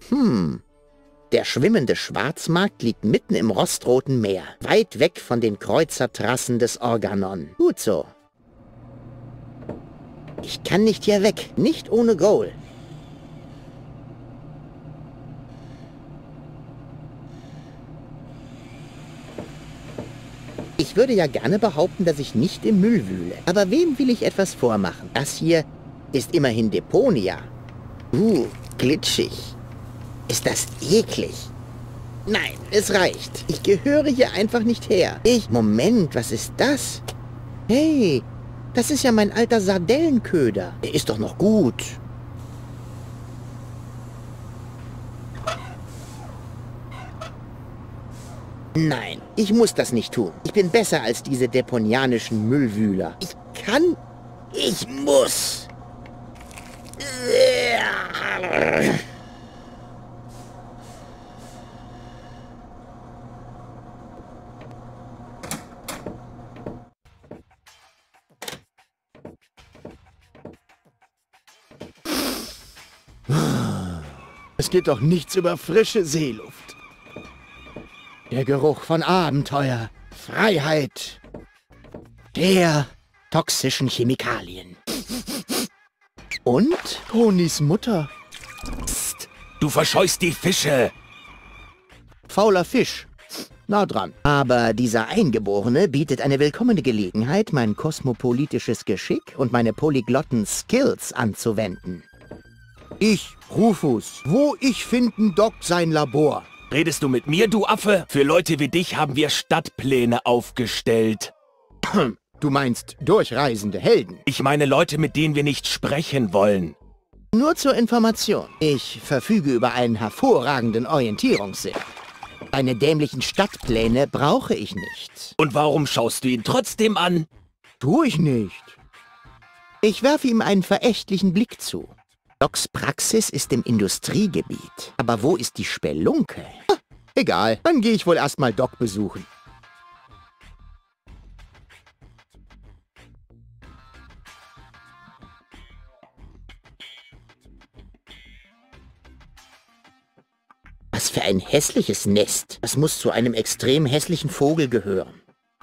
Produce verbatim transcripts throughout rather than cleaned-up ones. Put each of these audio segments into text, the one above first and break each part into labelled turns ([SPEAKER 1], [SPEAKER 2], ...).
[SPEAKER 1] Hm. Der schwimmende Schwarzmarkt liegt mitten im rostroten Meer, weit weg von den Kreuzertrassen des Organon. Gut so. Ich kann nicht hier weg, nicht ohne Goal. Ich würde ja gerne behaupten, dass ich nicht im Müll wühle. Aber wem will ich etwas vormachen? Das hier ist immerhin Deponia. Uh, glitschig. Ist das eklig? Nein, es reicht. Ich gehöre hier einfach nicht her. Ich... Moment, was ist das? Hey, das ist ja mein alter Sardellenköder. Der ist doch noch gut. Nein, ich muss das nicht tun. Ich bin besser als diese deponianischen Müllwühler. Ich kann... Ich muss... Es geht doch nichts über frische Seeluft. Der Geruch von Abenteuer, Freiheit, der toxischen Chemikalien. Und Ponys Mutter.
[SPEAKER 2] Psst, du verscheust die Fische.
[SPEAKER 1] Fauler Fisch. Nah dran. Aber dieser Eingeborene bietet eine willkommene Gelegenheit, mein kosmopolitisches Geschick und meine polyglotten Skills anzuwenden. Ich, Rufus, wo ich finden Doc sein Labor?
[SPEAKER 2] Redest du mit mir, du Affe? Für Leute wie dich haben wir Stadtpläne aufgestellt.
[SPEAKER 1] Du meinst durchreisende Helden?
[SPEAKER 2] Ich meine Leute, mit denen wir nicht sprechen wollen.
[SPEAKER 1] Nur zur Information. Ich verfüge über einen hervorragenden Orientierungssinn. Deine dämlichen Stadtpläne brauche ich nicht.
[SPEAKER 2] Und warum schaust du ihn trotzdem an?
[SPEAKER 1] Tu ich nicht. Ich werfe ihm einen verächtlichen Blick zu. Docs Praxis ist im Industriegebiet. Aber wo ist die Spelunke? Ah, egal, dann gehe ich wohl erstmal Doc besuchen. Was für ein hässliches Nest. Das muss zu einem extrem hässlichen Vogel gehören.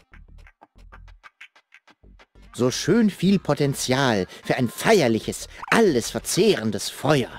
[SPEAKER 1] So schön viel Potenzial für ein feierliches, alles verzehrendes Feuer.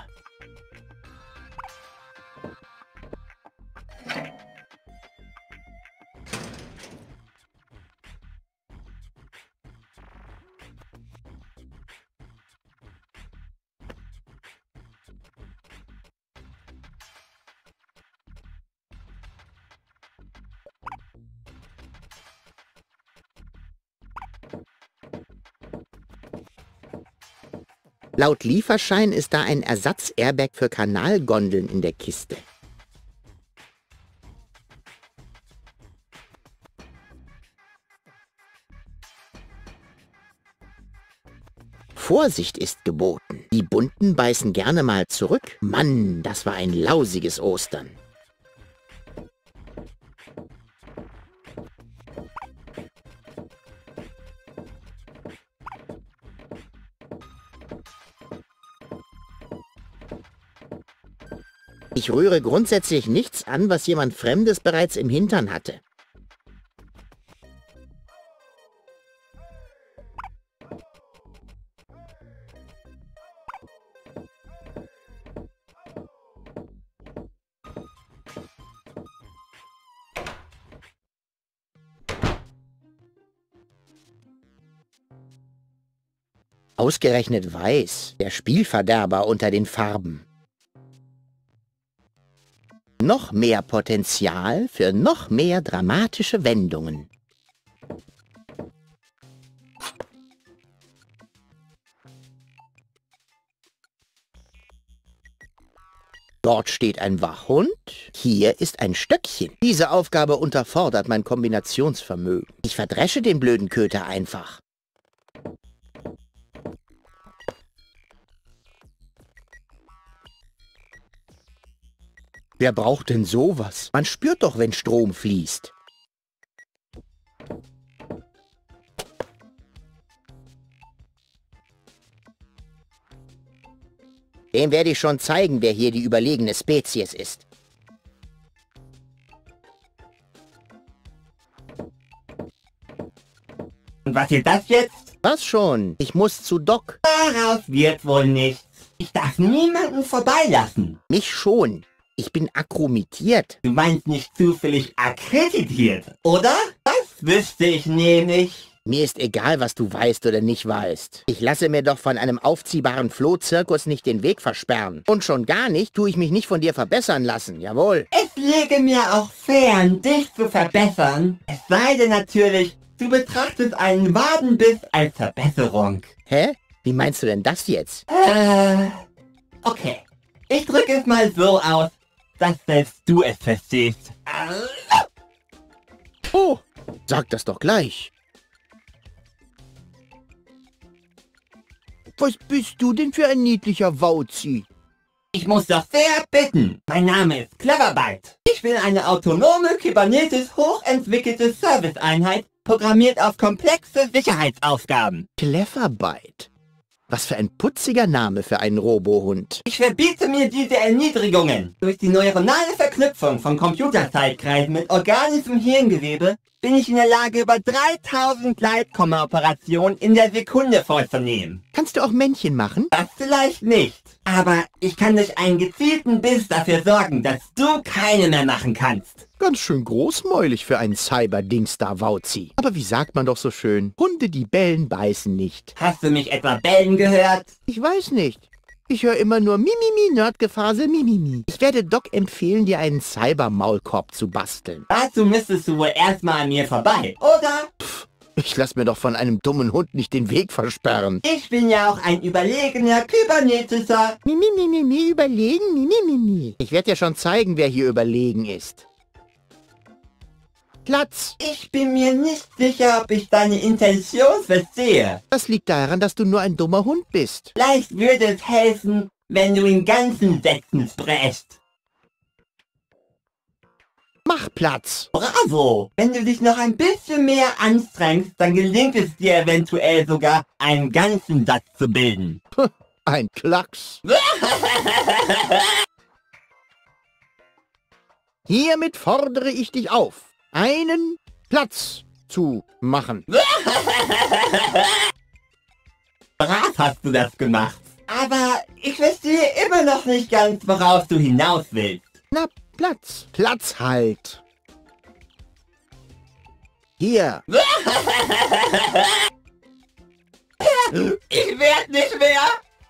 [SPEAKER 1] Laut Lieferschein ist da ein Ersatz-Airbag für Kanalgondeln in der Kiste. Vorsicht ist geboten. Die Bunten beißen gerne mal zurück. Mann, das war ein lausiges Ostern. Ich rühre grundsätzlich nichts an, was jemand Fremdes bereits im Hintern hatte. Ausgerechnet weiß, der Spielverderber unter den Farben. Noch mehr Potenzial für noch mehr dramatische Wendungen. Dort steht ein Wachhund, hier ist ein Stöckchen. Diese Aufgabe unterfordert mein Kombinationsvermögen. Ich verdresche den blöden Köter einfach. Wer braucht denn sowas? Man spürt doch, wenn Strom fließt. Dem werde ich schon zeigen, wer hier die überlegene Spezies ist.
[SPEAKER 3] Und was ist das jetzt?
[SPEAKER 1] Was schon? Ich muss zu Doc.
[SPEAKER 3] Daraus wird wohl nichts. Ich darf niemanden vorbeilassen.
[SPEAKER 1] Mich schon. Ich bin akkreditiert.
[SPEAKER 3] Du meinst nicht zufällig akkreditiert, oder? Das wüsste ich nämlich.
[SPEAKER 1] Mir ist egal, was du weißt oder nicht weißt. Ich lasse mir doch von einem aufziehbaren Flohzirkus nicht den Weg versperren. Und schon gar nicht tue ich mich nicht von dir verbessern lassen, jawohl.
[SPEAKER 3] Es läge mir auch fern, dich zu verbessern. Es sei denn natürlich, du betrachtest einen Wadenbiss als Verbesserung.
[SPEAKER 1] Hä? Wie meinst du denn das jetzt?
[SPEAKER 3] Äh, okay. Ich drücke es mal so aus, dass selbst du es verstehst.
[SPEAKER 1] Oh, sag das doch gleich. Was bist du denn für ein niedlicher Wauzi?
[SPEAKER 3] Ich muss doch sehr bitten. Mein Name ist Cleverbyte. Ich bin eine autonome, kybernetisch hochentwickelte Serviceeinheit, programmiert auf komplexe Sicherheitsaufgaben.
[SPEAKER 1] Cleverbyte. Was für ein putziger Name für einen Robohund.
[SPEAKER 3] Ich verbiete mir diese Erniedrigungen. Durch die neuronale Verknüpfung von Computerzeitkreisen mit organischem Hirngewebe bin ich in der Lage, über dreitausend Gleitkomma-Operationen in der Sekunde vorzunehmen.
[SPEAKER 1] Kannst du auch Männchen machen?
[SPEAKER 3] Das vielleicht nicht. Aber ich kann durch einen gezielten Biss dafür sorgen, dass du keine mehr machen kannst.
[SPEAKER 1] Ganz schön großmäulig für einen Cyber-Dingstar-Wauzi. Aber wie sagt man doch so schön, Hunde, die bellen, beißen nicht.
[SPEAKER 3] Hast du mich etwa bellen gehört?
[SPEAKER 1] Ich weiß nicht. Ich höre immer nur Mimimi, Nerdgefasel, Mimimi. Ich werde Doc empfehlen, dir einen Cyber-Maulkorb zu basteln.
[SPEAKER 3] Dazu müsstest du wohl erstmal an mir vorbei, oder?
[SPEAKER 1] Pff, ich lass mir doch von einem dummen Hund nicht den Weg versperren.
[SPEAKER 3] Ich bin ja auch ein überlegener kybernetischer.
[SPEAKER 1] Mimimi, überlegen, Mimimi. Ich werde dir schon zeigen, wer hier überlegen ist. Platz.
[SPEAKER 3] Ich bin mir nicht sicher, ob ich deine Intention verstehe.
[SPEAKER 1] Das liegt daran, dass du nur ein dummer Hund bist.
[SPEAKER 3] Vielleicht würde es helfen, wenn du in ganzen Sätzen sprichst.
[SPEAKER 1] Mach Platz.
[SPEAKER 3] Bravo! Wenn du dich noch ein bisschen mehr anstrengst, dann gelingt es dir eventuell sogar, einen ganzen Satz zu bilden.
[SPEAKER 1] Ein Klacks. Hiermit fordere ich dich auf, einen Platz zu machen.
[SPEAKER 3] Brav hast du das gemacht. Aber ich verstehe immer noch nicht ganz, worauf du hinaus willst.
[SPEAKER 1] Na, Platz. Platz halt. Hier.
[SPEAKER 3] Ich werd nicht mehr.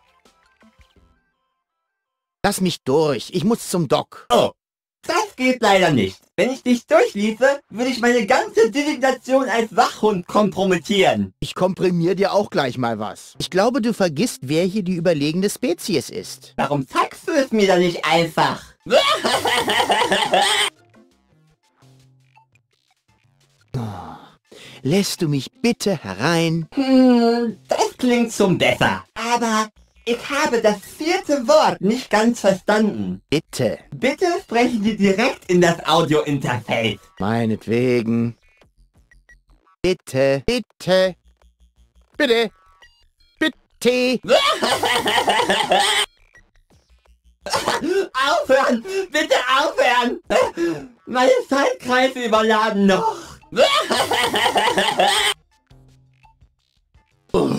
[SPEAKER 1] Lass mich durch. Ich muss zum Doc.
[SPEAKER 3] Oh, das geht leider nicht. Wenn ich dich durchließe, würde ich meine ganze Designation als Wachhund kompromittieren.
[SPEAKER 1] Ich komprimiere dir auch gleich mal was. Ich glaube, du vergisst, wer hier die überlegene Spezies ist.
[SPEAKER 3] Warum zeigst du es mir dann nicht einfach?
[SPEAKER 1] Oh, lässt du mich bitte herein?
[SPEAKER 3] Hm, das klingt schon besser. Aber ich habe das vierte Wort nicht ganz verstanden.
[SPEAKER 1] Bitte.
[SPEAKER 3] Bitte sprechen Sie direkt in das Audio-Interface.
[SPEAKER 1] Meinetwegen. Bitte, bitte, bitte, bitte.
[SPEAKER 3] Aufhören! Bitte aufhören! Meine Zeitkreise überladen noch.
[SPEAKER 1] Oh.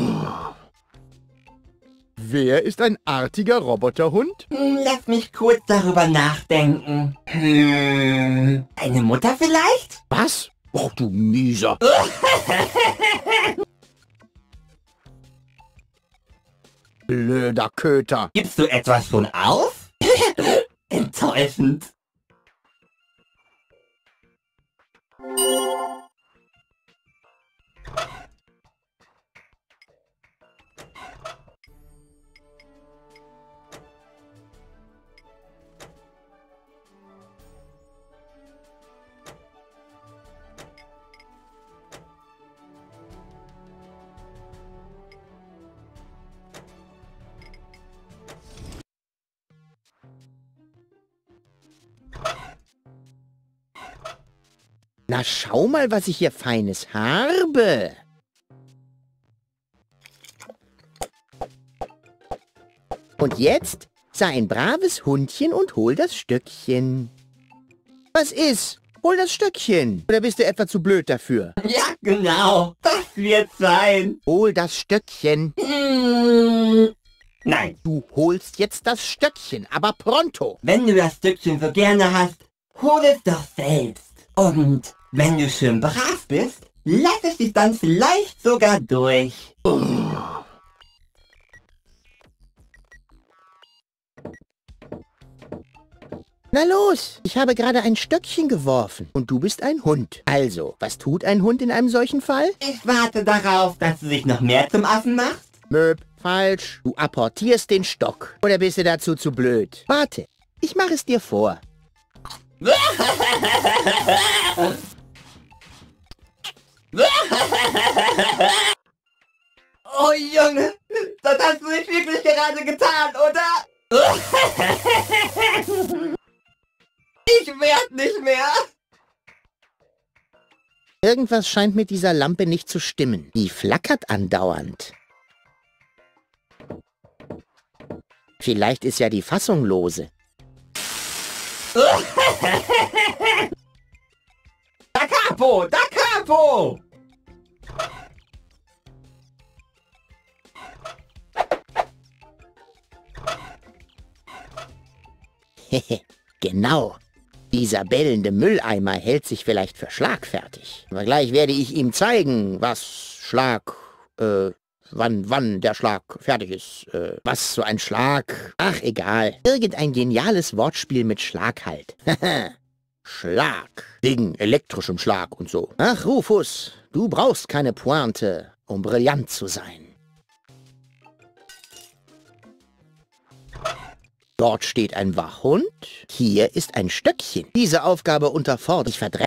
[SPEAKER 1] Wer ist ein artiger Roboterhund?
[SPEAKER 3] Lass mich kurz darüber nachdenken. Hm, eine Mutter vielleicht?
[SPEAKER 1] Was? Oh, du Mieser. Blöder Köter.
[SPEAKER 3] Gibst du etwas schon auf? Enttäuschend.
[SPEAKER 1] Na, schau mal, was ich hier Feines habe. Und jetzt Sei ein braves Hundchen und hol das Stöckchen. Was ist? Hol das Stöckchen. Oder bist du etwa zu blöd dafür?
[SPEAKER 3] Ja, genau. Das wird sein.
[SPEAKER 1] Hol das Stöckchen.
[SPEAKER 3] Hm. Nein.
[SPEAKER 1] Du holst jetzt das Stöckchen, aber pronto.
[SPEAKER 3] Wenn du das Stückchen so gerne hast, hol es doch selbst. Und wenn du schön brav bist, lass es dich dann vielleicht sogar durch. Oh.
[SPEAKER 1] Na los, ich habe gerade ein Stöckchen geworfen und du bist ein Hund. Also, was tut ein Hund in einem solchen Fall?
[SPEAKER 3] Ich warte darauf, dass du dich noch mehr zum Affen machst.
[SPEAKER 1] Möb, falsch. Du apportierst den Stock. Oder bist du dazu zu blöd? Warte, ich mache es dir vor.
[SPEAKER 3] Oh Junge, das hast du nicht wirklich gerade getan, oder? Ich werd nicht mehr.
[SPEAKER 1] Irgendwas scheint mit dieser Lampe nicht zu stimmen. Die flackert andauernd. Vielleicht ist ja die Fassung lose.
[SPEAKER 3] Da Capo, da Capo!
[SPEAKER 1] Hehe, genau. Dieser bellende Mülleimer hält sich vielleicht für schlagfertig. Aber gleich werde ich ihm zeigen, was Schlag, äh, wann, wann der Schlag fertig ist. Äh, was so ein Schlag... Ach, egal. Irgendein geniales Wortspiel mit Schlag halt. Schlag. Wegen elektrischem Schlag und so. Ach, Rufus, du brauchst keine Pointe, um brillant zu sein. Dort steht ein Wachhund, hier ist ein Stöckchen. Diese Aufgabe unterfordert ich verdrängt.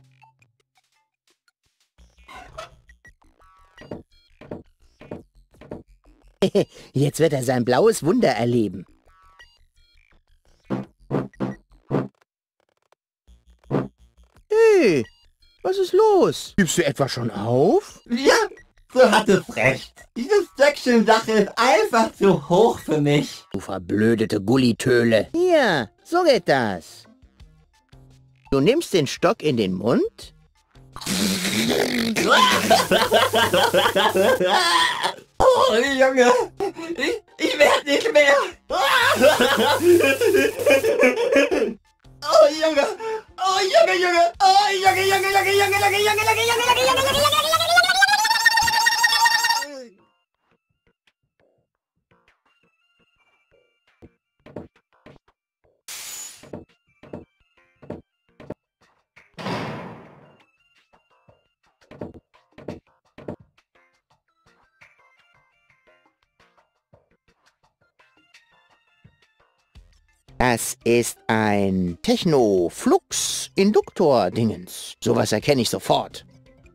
[SPEAKER 1] Jetzt wird er sein blaues Wunder erleben. Hey, was ist los? Gibst du etwa schon auf?
[SPEAKER 3] Ja, so hat es recht. Diese Stöckchen-Sache ist einfach zu hoch für mich.
[SPEAKER 1] Du verblödete Gullitöle. Hier, so geht das. Du nimmst den Stock in den Mund.
[SPEAKER 3] Oh, Junge, ich, ich werde nicht mehr. Oh, Junge, oh, Junge, Junge, oh, Junge, Junge, Junge, Junge, Junge, Junge, Junge, Junge, Junge, Junge, Junge, Junge.
[SPEAKER 1] Das ist ein Techno-Flux-Induktor-Dingens. Sowas erkenne ich sofort.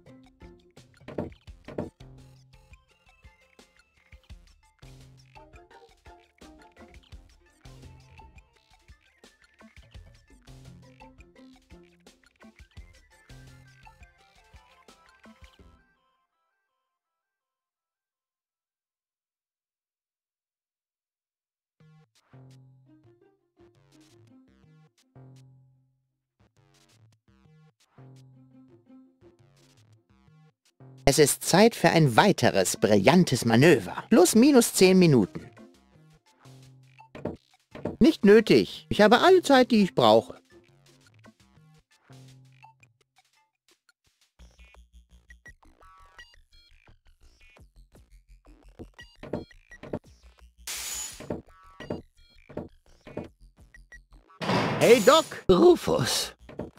[SPEAKER 1] Es ist Zeit für ein weiteres brillantes Manöver. Plus minus zehn Minuten. Nicht nötig. Ich habe alle Zeit, die ich brauche. Hey Doc!
[SPEAKER 2] Rufus.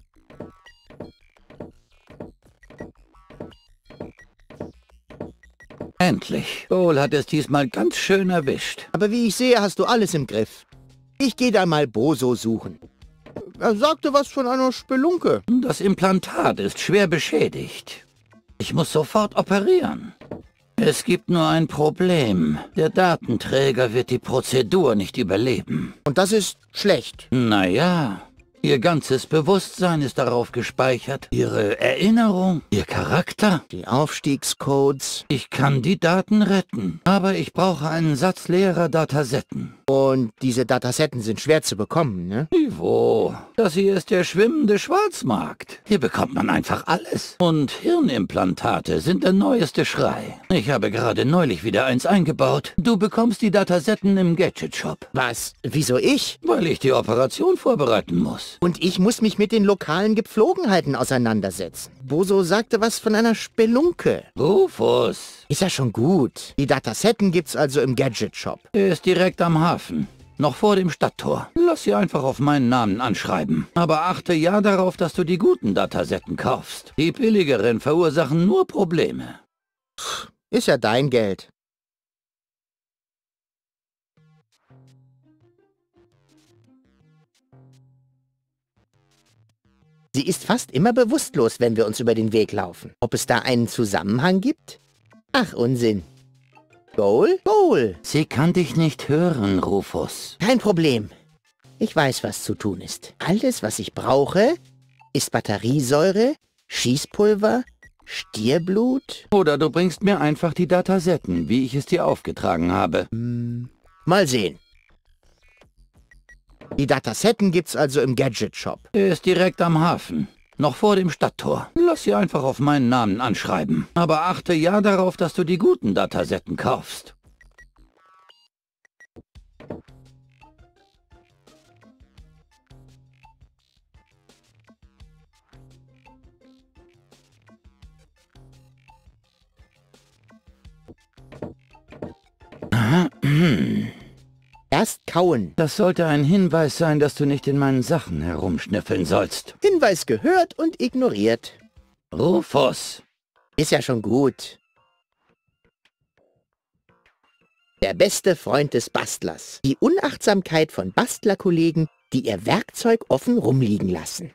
[SPEAKER 2] Endlich. Cole hat es diesmal ganz schön erwischt.
[SPEAKER 1] Aber wie ich sehe, hast du alles im Griff. Ich gehe da mal Boso suchen. Er sagte was von einer Spelunke.
[SPEAKER 2] Das Implantat ist schwer beschädigt. Ich muss sofort operieren. Es gibt nur ein Problem. Der Datenträger wird die Prozedur nicht überleben.
[SPEAKER 1] Und das ist schlecht.
[SPEAKER 2] Naja, Ihr ganzes Bewusstsein ist darauf gespeichert. Ihre Erinnerung, Ihr Charakter.
[SPEAKER 1] Die Aufstiegscodes.
[SPEAKER 2] Ich kann die Daten retten, aber ich brauche einen Satz leerer Datasetten.
[SPEAKER 1] Und diese Datasetten sind schwer zu bekommen, ne?
[SPEAKER 2] Ivo, das hier ist der schwimmende Schwarzmarkt. Hier bekommt man einfach alles. Und Hirnimplantate sind der neueste Schrei. Ich habe gerade neulich wieder eins eingebaut. Du bekommst die Datasetten im Gadget-Shop.
[SPEAKER 1] Was? Wieso ich?
[SPEAKER 2] Weil ich die Operation vorbereiten muss.
[SPEAKER 1] Und ich muss mich mit den lokalen Gepflogenheiten auseinandersetzen. Boso sagte was von einer Spelunke.
[SPEAKER 2] Rufus.
[SPEAKER 1] Ist ja schon gut. Die Datasetten gibt's also im Gadget-Shop.
[SPEAKER 2] Er ist direkt am Hafen. Noch vor dem Stadttor. Lass sie einfach auf meinen Namen anschreiben. Aber achte ja darauf, dass du die guten Datasetten kaufst. Die billigeren verursachen nur Probleme.
[SPEAKER 1] Ist ja dein Geld. Sie ist fast immer bewusstlos, wenn wir uns über den Weg laufen. Ob es da einen Zusammenhang gibt? Ach, Unsinn. Goal? Goal!
[SPEAKER 2] Sie kann dich nicht hören, Rufus.
[SPEAKER 1] Kein Problem. Ich weiß, was zu tun ist. Alles, was ich brauche, ist Batteriesäure, Schießpulver, Stierblut.
[SPEAKER 2] Oder du bringst mir einfach die Datasetten, wie ich es dir aufgetragen habe.
[SPEAKER 1] Hm, mal sehen. Die Datasetten gibt's also im Gadget-Shop.
[SPEAKER 2] Er ist direkt am Hafen. Noch vor dem Stadttor. Lass sie einfach auf meinen Namen anschreiben. Aber achte ja darauf, dass du die guten Datasetten kaufst.
[SPEAKER 1] Erst kauen.
[SPEAKER 2] Das sollte ein Hinweis sein, dass du nicht in meinen Sachen herumschnüffeln sollst.
[SPEAKER 1] Hinweis gehört und ignoriert.
[SPEAKER 2] Rufus.
[SPEAKER 1] Ist ja schon gut. Der beste Freund des Bastlers. Die Unachtsamkeit von Bastlerkollegen, die ihr Werkzeug offen rumliegen lassen.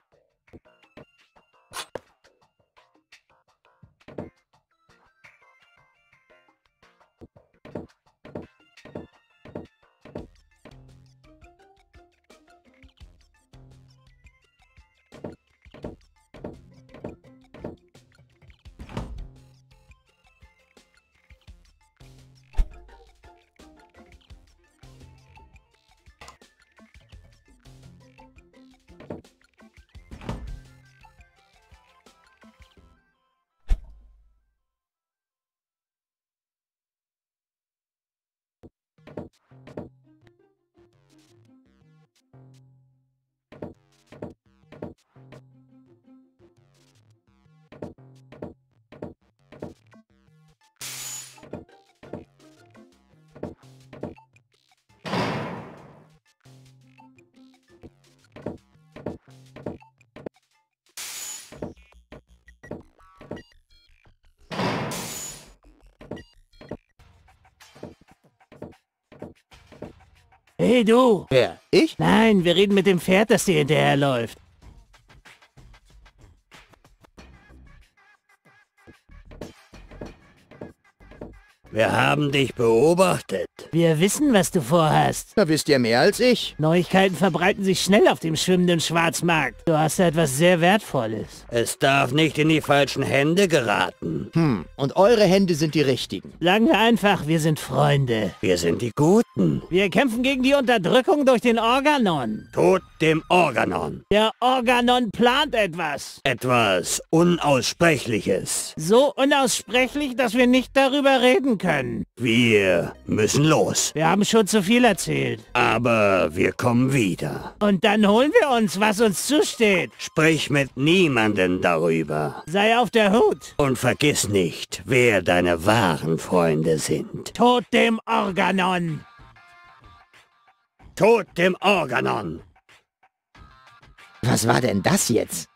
[SPEAKER 4] Hey du!
[SPEAKER 1] Wer? Ich?
[SPEAKER 4] Nein, wir reden mit dem Pferd, das dir hinterherläuft.
[SPEAKER 5] Wir haben dich beobachtet.
[SPEAKER 4] Wir wissen, was du vorhast.
[SPEAKER 1] Da wisst ihr mehr als ich.
[SPEAKER 4] Neuigkeiten verbreiten sich schnell auf dem schwimmenden Schwarzmarkt. Du hast da etwas sehr Wertvolles.
[SPEAKER 5] Es darf nicht in die falschen Hände geraten.
[SPEAKER 1] Hm, und eure Hände sind die richtigen.
[SPEAKER 4] Sagen wir einfach, wir sind Freunde.
[SPEAKER 5] Wir sind die Guten.
[SPEAKER 4] Wir kämpfen gegen die Unterdrückung durch den Organon.
[SPEAKER 5] Tod dem Organon.
[SPEAKER 4] Der Organon plant etwas.
[SPEAKER 5] Etwas Unaussprechliches.
[SPEAKER 4] So unaussprechlich, dass wir nicht darüber reden können.
[SPEAKER 5] Wir müssen los.
[SPEAKER 4] Wir haben schon zu viel erzählt.
[SPEAKER 5] Aber wir kommen wieder.
[SPEAKER 4] Und dann holen wir uns, was uns zusteht.
[SPEAKER 5] Sprich mit niemandem darüber.
[SPEAKER 4] Sei auf der Hut.
[SPEAKER 5] Und vergiss nicht, wer deine wahren Freunde sind.
[SPEAKER 4] Tod dem Organon.
[SPEAKER 5] Tod dem Organon.
[SPEAKER 1] Was war denn das jetzt?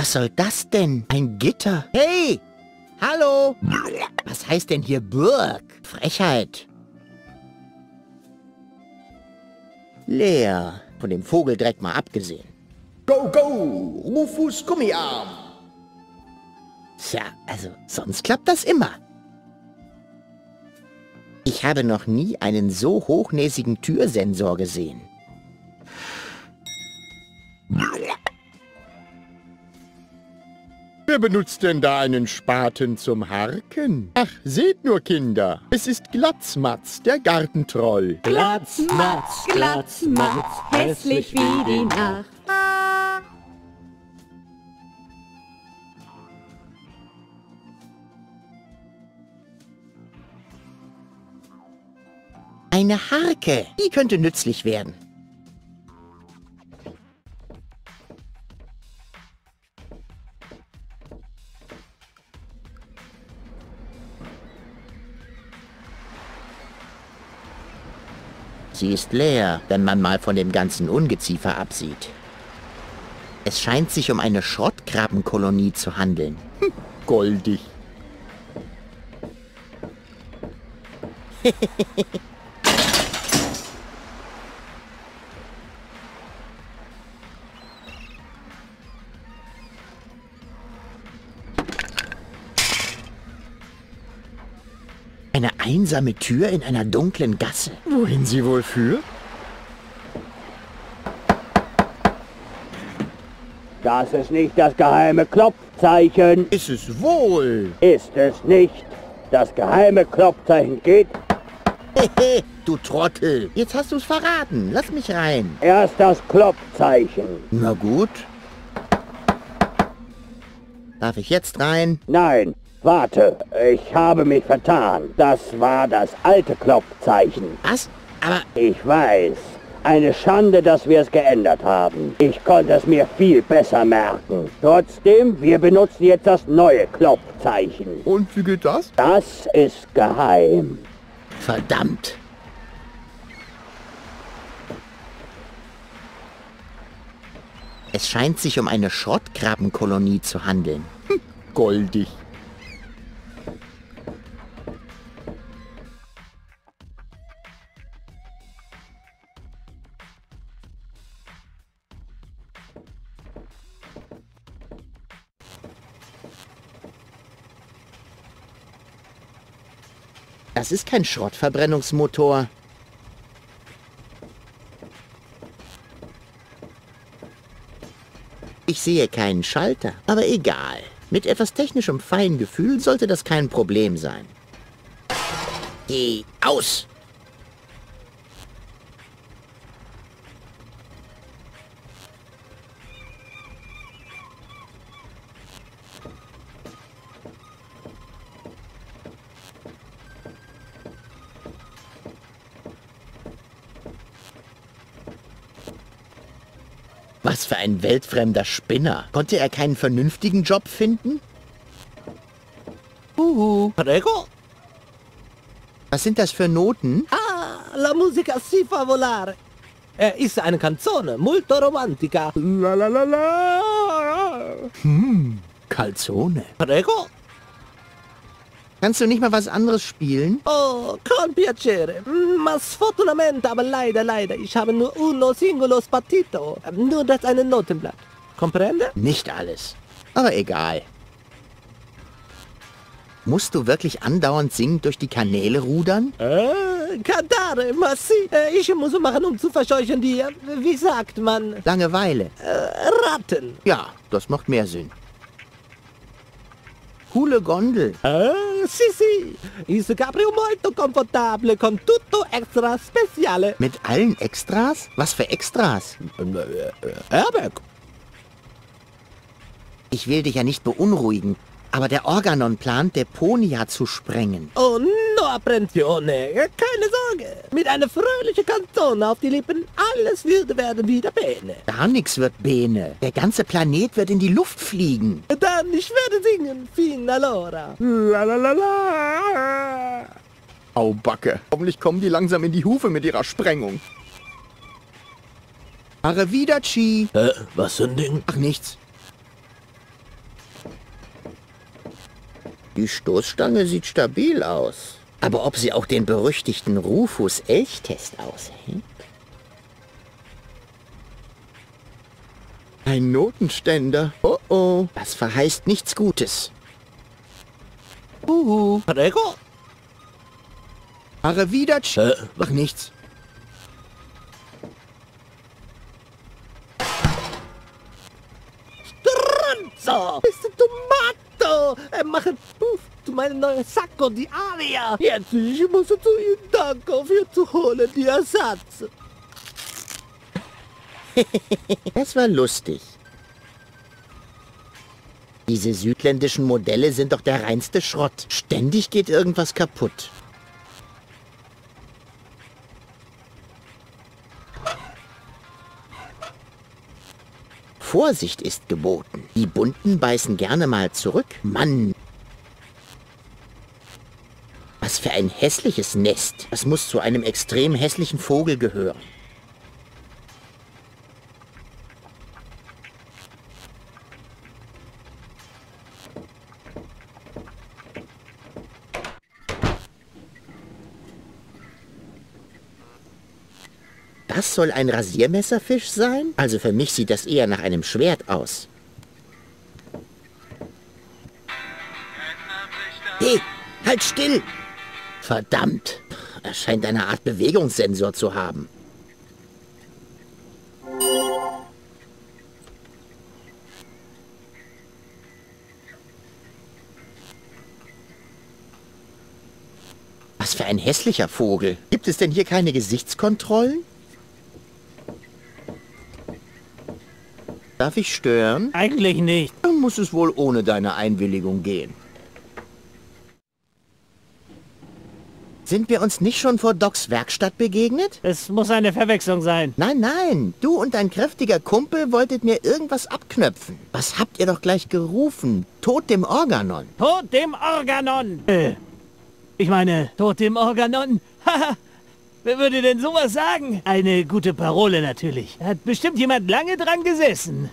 [SPEAKER 1] Was soll das denn? Ein Gitter? Hey! Hallo! Was heißt denn hier Burg? Frechheit. Leer. Von dem Vogeldreck mal abgesehen.
[SPEAKER 6] Go, go! Rufus Gummiarm!
[SPEAKER 1] Tja, also sonst klappt das immer. Ich habe noch nie einen so hochnäsigen Türsensor gesehen.
[SPEAKER 6] Wer benutzt denn da einen Spaten zum Harken? Ach, seht nur, Kinder, es ist Glatzmatz, der Gartentroll.
[SPEAKER 7] Glatzmatz, Glatzmatz, hässlich wie die Nacht.
[SPEAKER 1] Eine Harke, die könnte nützlich werden. Sie ist leer, wenn man mal von dem ganzen Ungeziefer absieht. Es scheint sich um eine Schrottkrabbenkolonie zu handeln.
[SPEAKER 6] Hm, goldig.
[SPEAKER 1] Eine einsame Tür in einer dunklen Gasse.
[SPEAKER 6] Wohin sie wohl führt?
[SPEAKER 5] Das ist nicht das geheime Klopfzeichen.
[SPEAKER 6] Ist es wohl?
[SPEAKER 5] Ist es nicht. Das geheime Klopfzeichen geht.
[SPEAKER 1] Hehe, du Trottel. Jetzt hast du's verraten. Lass mich rein.
[SPEAKER 5] Erst das Klopfzeichen.
[SPEAKER 1] Na gut. Darf ich jetzt rein?
[SPEAKER 5] Nein, warte. Ich habe mich vertan. Das war das alte Klopfzeichen.
[SPEAKER 1] Was? Aber
[SPEAKER 5] Ich weiß. Eine Schande, dass wir es geändert haben. Ich konnte es mir viel besser merken. Trotzdem, wir benutzen jetzt das neue Klopfzeichen.
[SPEAKER 6] Und wie geht das?
[SPEAKER 5] Das ist geheim.
[SPEAKER 1] verdammt. Es scheint sich um eine Schrottkrabbenkolonie zu handeln.
[SPEAKER 6] Hm, goldig.
[SPEAKER 1] Das ist kein Schrottverbrennungsmotor. Ich sehe keinen Schalter, aber egal. Mit etwas technischem Feingefühl sollte das kein Problem sein. Geh aus! Was für ein weltfremder Spinner. Konnte er keinen vernünftigen Job finden?
[SPEAKER 8] Uh, prego.
[SPEAKER 1] Was sind das für Noten?
[SPEAKER 8] Ah, la musica si fa volare. Er ist eine canzone molto romantica. La la la la.
[SPEAKER 1] Hm, Calzone.
[SPEAKER 8] Prego.
[SPEAKER 1] Kannst du nicht mal was anderes spielen?
[SPEAKER 8] Oh, con piacere. Ma sfortunatamente, aber leider, leider, ich habe nur uno singolo spartito. Nur das eine Notenblatt. Comprende?
[SPEAKER 1] Nicht alles. Aber egal. Musst du wirklich andauernd singend durch die Kanäle rudern?
[SPEAKER 8] Äh, cantare, ma sì. Äh, ich muss machen, um zu verscheuchen die, äh, wie sagt man,
[SPEAKER 1] Langeweile.
[SPEAKER 8] äh, Ratten.
[SPEAKER 1] Ja, das macht mehr Sinn. Coole Gondel.
[SPEAKER 8] Ah, sì, sì. Il cabrio molto confortable con tutto extra speciale.
[SPEAKER 1] Mit allen Extras? Was für Extras?
[SPEAKER 8] Airbag.
[SPEAKER 1] Ich will dich ja nicht beunruhigen, aber der Organon plant, Deponia zu sprengen.
[SPEAKER 8] Oh, no apprensione. Keine Sorge. Mit einer fröhlichen Canzone auf die Lippen, alles wird werden wieder bene.
[SPEAKER 1] Gar nichts wird Bene. Der ganze Planet wird in die Luft fliegen.
[SPEAKER 8] Dann, ich werde singen. Fin allora. La la la la.
[SPEAKER 6] Au Backe. Hoffentlich kommen die langsam in die Hufe mit ihrer Sprengung.
[SPEAKER 1] Arrivederci.
[SPEAKER 8] Äh, was für ein Ding?
[SPEAKER 1] Ach, nichts. Die Stoßstange sieht stabil aus. Aber ob sie auch den berüchtigten Rufus-Elchtest aushält?
[SPEAKER 6] Ein Notenständer.
[SPEAKER 1] Oh oh, das verheißt nichts Gutes.
[SPEAKER 8] Uhu. Prego?
[SPEAKER 6] Arrivederci.
[SPEAKER 1] Äh, mach nichts.
[SPEAKER 8] So, ist Tomato. Er macht Puff, du meine neue Sacco di Aria. Jetzt, ich muss zu Ihnen danken, auf ihr zu holen, die Ersatz.
[SPEAKER 1] Das war lustig. Diese südländischen Modelle sind doch der reinste Schrott. Ständig geht irgendwas kaputt. Vorsicht ist geboten. Die Bunten beißen gerne mal zurück. Mann! Was für ein hässliches Nest. Das muss zu einem extrem hässlichen Vogel gehören. Das soll ein Rasiermesserfisch sein? Also für mich sieht das eher nach einem Schwert aus. Hey, halt still! Verdammt, er scheint eine Art Bewegungssensor zu haben. Was für ein hässlicher Vogel. Gibt es denn hier keine Gesichtskontrollen? Darf ich stören?
[SPEAKER 4] Eigentlich nicht.
[SPEAKER 1] Dann muss es wohl ohne deine Einwilligung gehen. Sind wir uns nicht schon vor Docs Werkstatt begegnet?
[SPEAKER 4] Es muss eine Verwechslung sein.
[SPEAKER 1] Nein, nein. Du und dein kräftiger Kumpel wolltet mir irgendwas abknöpfen. Was habt ihr doch gleich gerufen? Tod dem Organon.
[SPEAKER 4] Tod dem Organon! Äh, ich meine, Tod dem Organon? Haha! Wer würde denn sowas sagen? Eine gute Parole natürlich. Da hat bestimmt jemand lange dran gesessen.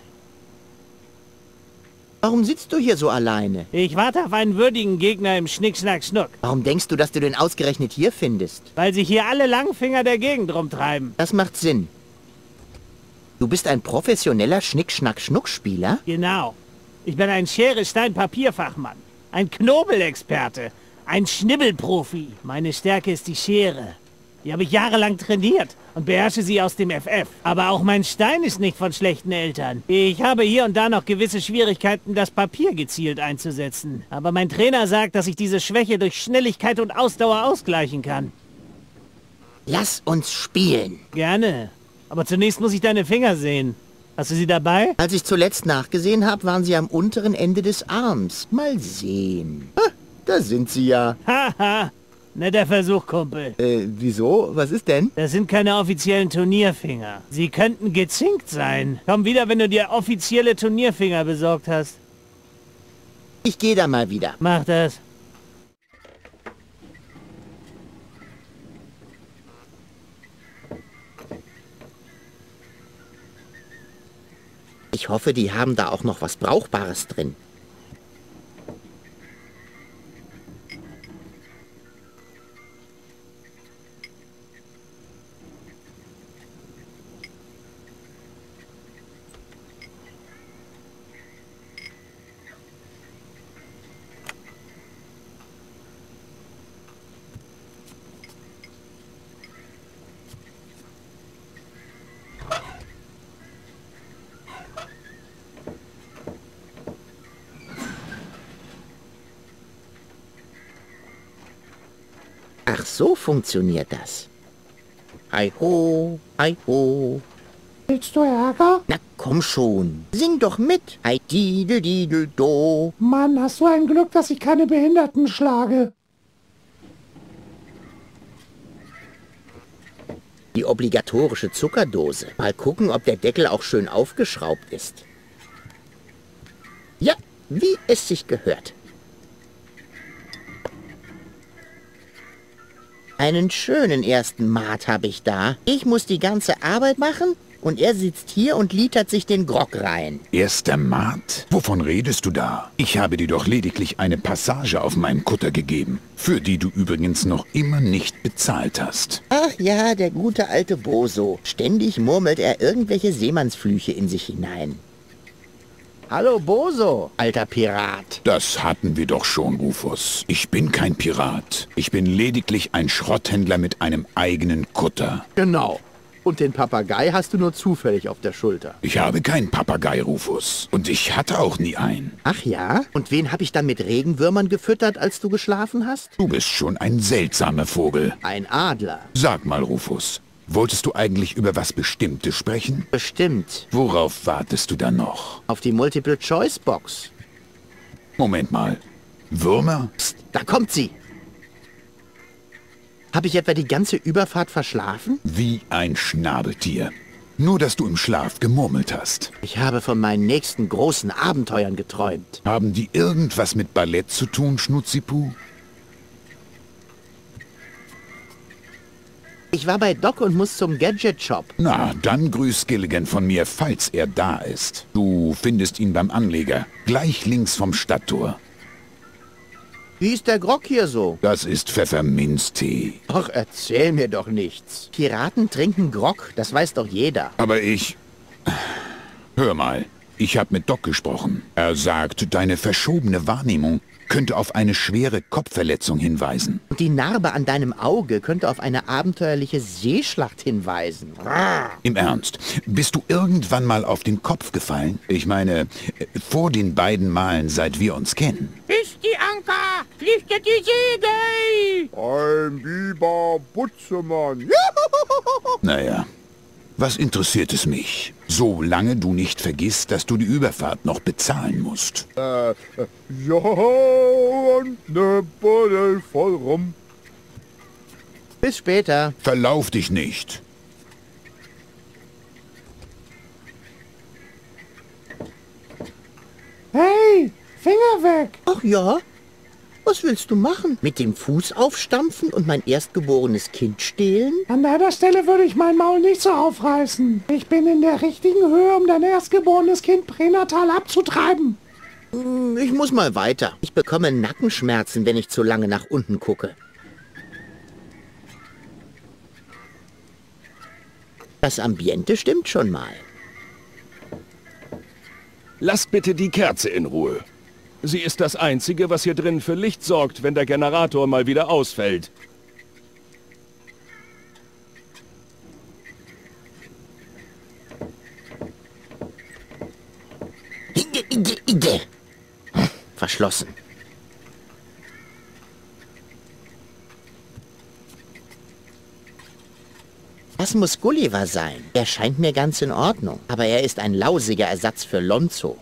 [SPEAKER 1] Warum sitzt du hier so alleine?
[SPEAKER 4] Ich warte auf einen würdigen Gegner im Schnick-Schnack-Schnuck.
[SPEAKER 1] Warum denkst du, dass du den ausgerechnet hier findest?
[SPEAKER 4] Weil sich hier alle Langfinger der Gegend rumtreiben.
[SPEAKER 1] Das macht Sinn. Du bist ein professioneller Schnick-Schnack-Schnuck-Spieler?
[SPEAKER 4] Genau. Ich bin ein Schere-Stein-Papierfachmann. Ein Knobelexperte. Ein Schnibbelprofi. Meine Stärke ist die Schere. Die habe ich jahrelang trainiert und beherrsche sie aus dem F F. Aber auch mein Stein ist nicht von schlechten Eltern. Ich habe hier und da noch gewisse Schwierigkeiten, das Papier gezielt einzusetzen. Aber mein Trainer sagt, dass ich diese Schwäche durch Schnelligkeit und Ausdauer ausgleichen kann.
[SPEAKER 1] Lass uns spielen.
[SPEAKER 4] Gerne. Aber zunächst muss ich deine Finger sehen. Hast du sie dabei?
[SPEAKER 1] Als ich zuletzt nachgesehen habe, waren sie am unteren Ende des Arms. Mal sehen. Ah, da sind sie ja.
[SPEAKER 4] Haha. Netter Versuch, Kumpel.
[SPEAKER 1] Äh, wieso? Was ist denn?
[SPEAKER 4] Das sind keine offiziellen Turnierfinger. Sie könnten gezinkt sein. Komm wieder, wenn du dir offizielle Turnierfinger besorgt hast.
[SPEAKER 1] Ich gehe da mal wieder.
[SPEAKER 4] Mach das.
[SPEAKER 1] Ich hoffe, die haben da auch noch was Brauchbares drin. Ach, so funktioniert das. Hi ho, hi ho.
[SPEAKER 9] Willst du Ärger?
[SPEAKER 1] Na komm schon, sing doch mit. Hi didel didel do.
[SPEAKER 9] Mann, hast du ein Glück, dass ich keine Behinderten schlage.
[SPEAKER 1] Die obligatorische Zuckerdose. Mal gucken, ob der Deckel auch schön aufgeschraubt ist. Ja, wie es sich gehört. Einen schönen ersten Maat habe ich da. Ich muss die ganze Arbeit machen Und er sitzt hier und litert sich den Grog rein.
[SPEAKER 10] Erster Mart? Wovon redest du da? Ich habe dir doch lediglich eine Passage auf meinem Kutter gegeben, für die du übrigens noch immer nicht bezahlt hast.
[SPEAKER 1] Ach ja, der gute alte Boso. Ständig murmelt er irgendwelche Seemannsflüche in sich hinein. Hallo Boso, alter Pirat.
[SPEAKER 10] Das hatten wir doch schon, Rufus. Ich bin kein Pirat. Ich bin lediglich ein Schrotthändler mit einem eigenen Kutter.
[SPEAKER 6] Genau. Und den Papagei hast du nur zufällig auf der Schulter.
[SPEAKER 10] Ich habe keinen Papagei, Rufus. Und ich hatte auch nie einen.
[SPEAKER 1] Ach ja? Und wen habe ich dann mit Regenwürmern gefüttert, als du geschlafen hast?
[SPEAKER 10] Du bist schon ein seltsamer Vogel.
[SPEAKER 1] Ein Adler.
[SPEAKER 10] Sag mal, Rufus, wolltest du eigentlich über was Bestimmtes sprechen?
[SPEAKER 1] Bestimmt.
[SPEAKER 10] Worauf wartest du dann noch?
[SPEAKER 1] Auf die Multiple-Choice-Box.
[SPEAKER 10] Moment mal. Würmer?
[SPEAKER 1] Psst, da kommt sie. Habe ich etwa die ganze Überfahrt verschlafen?
[SPEAKER 10] Wie ein Schnabeltier. Nur, dass du im Schlaf gemurmelt hast.
[SPEAKER 1] Ich habe von meinen nächsten großen Abenteuern geträumt.
[SPEAKER 10] Haben die irgendwas mit Ballett zu tun, Schnutzipu?
[SPEAKER 1] Ich war bei Doc und muss zum Gadget-Shop.
[SPEAKER 10] Na, dann grüß Gilligan von mir, falls er da ist. Du findest ihn beim Anleger, gleich links vom Stadttor.
[SPEAKER 1] Wie ist der Grog hier so?
[SPEAKER 10] Das ist Pfefferminztee.
[SPEAKER 1] Ach, erzähl mir doch nichts. Piraten trinken Grog, das weiß doch jeder.
[SPEAKER 10] Aber ich... Hör mal, ich habe mit Doc gesprochen. Er sagt, deine verschobene Wahrnehmung könnte auf eine schwere Kopfverletzung hinweisen.
[SPEAKER 1] Und die Narbe an deinem Auge könnte auf eine abenteuerliche Seeschlacht hinweisen.
[SPEAKER 10] Im Ernst, bist du irgendwann mal auf den Kopf gefallen? Ich meine, vor den beiden Malen, seit wir uns kennen.
[SPEAKER 11] Ist die Anker! Lichtet die Segel!
[SPEAKER 6] Ein Biber Butzemann.
[SPEAKER 10] Naja, was interessiert es mich? Solange du nicht vergisst, dass du die Überfahrt noch bezahlen musst.
[SPEAKER 6] Äh, ja, und ne Buddel voll rum.
[SPEAKER 1] Bis später.
[SPEAKER 10] Verlauf dich nicht.
[SPEAKER 9] Hey, Finger weg!
[SPEAKER 1] Ach ja? Was willst du machen? Mit dem Fuß aufstampfen und mein erstgeborenes Kind stehlen?
[SPEAKER 9] An deiner Stelle würde ich mein Maul nicht so aufreißen. Ich bin in der richtigen Höhe, um dein erstgeborenes Kind pränatal abzutreiben.
[SPEAKER 1] Ich muss mal weiter. Ich bekomme Nackenschmerzen, wenn ich zu lange nach unten gucke. Das Ambiente stimmt schon mal.
[SPEAKER 12] Lasst bitte die Kerze in Ruhe. Sie ist das Einzige, was hier drin für Licht sorgt, wenn der Generator mal wieder ausfällt.
[SPEAKER 1] Verschlossen. Das muss Gulliver sein. Er scheint mir ganz in Ordnung. Aber er ist ein lausiger Ersatz für Lonzo.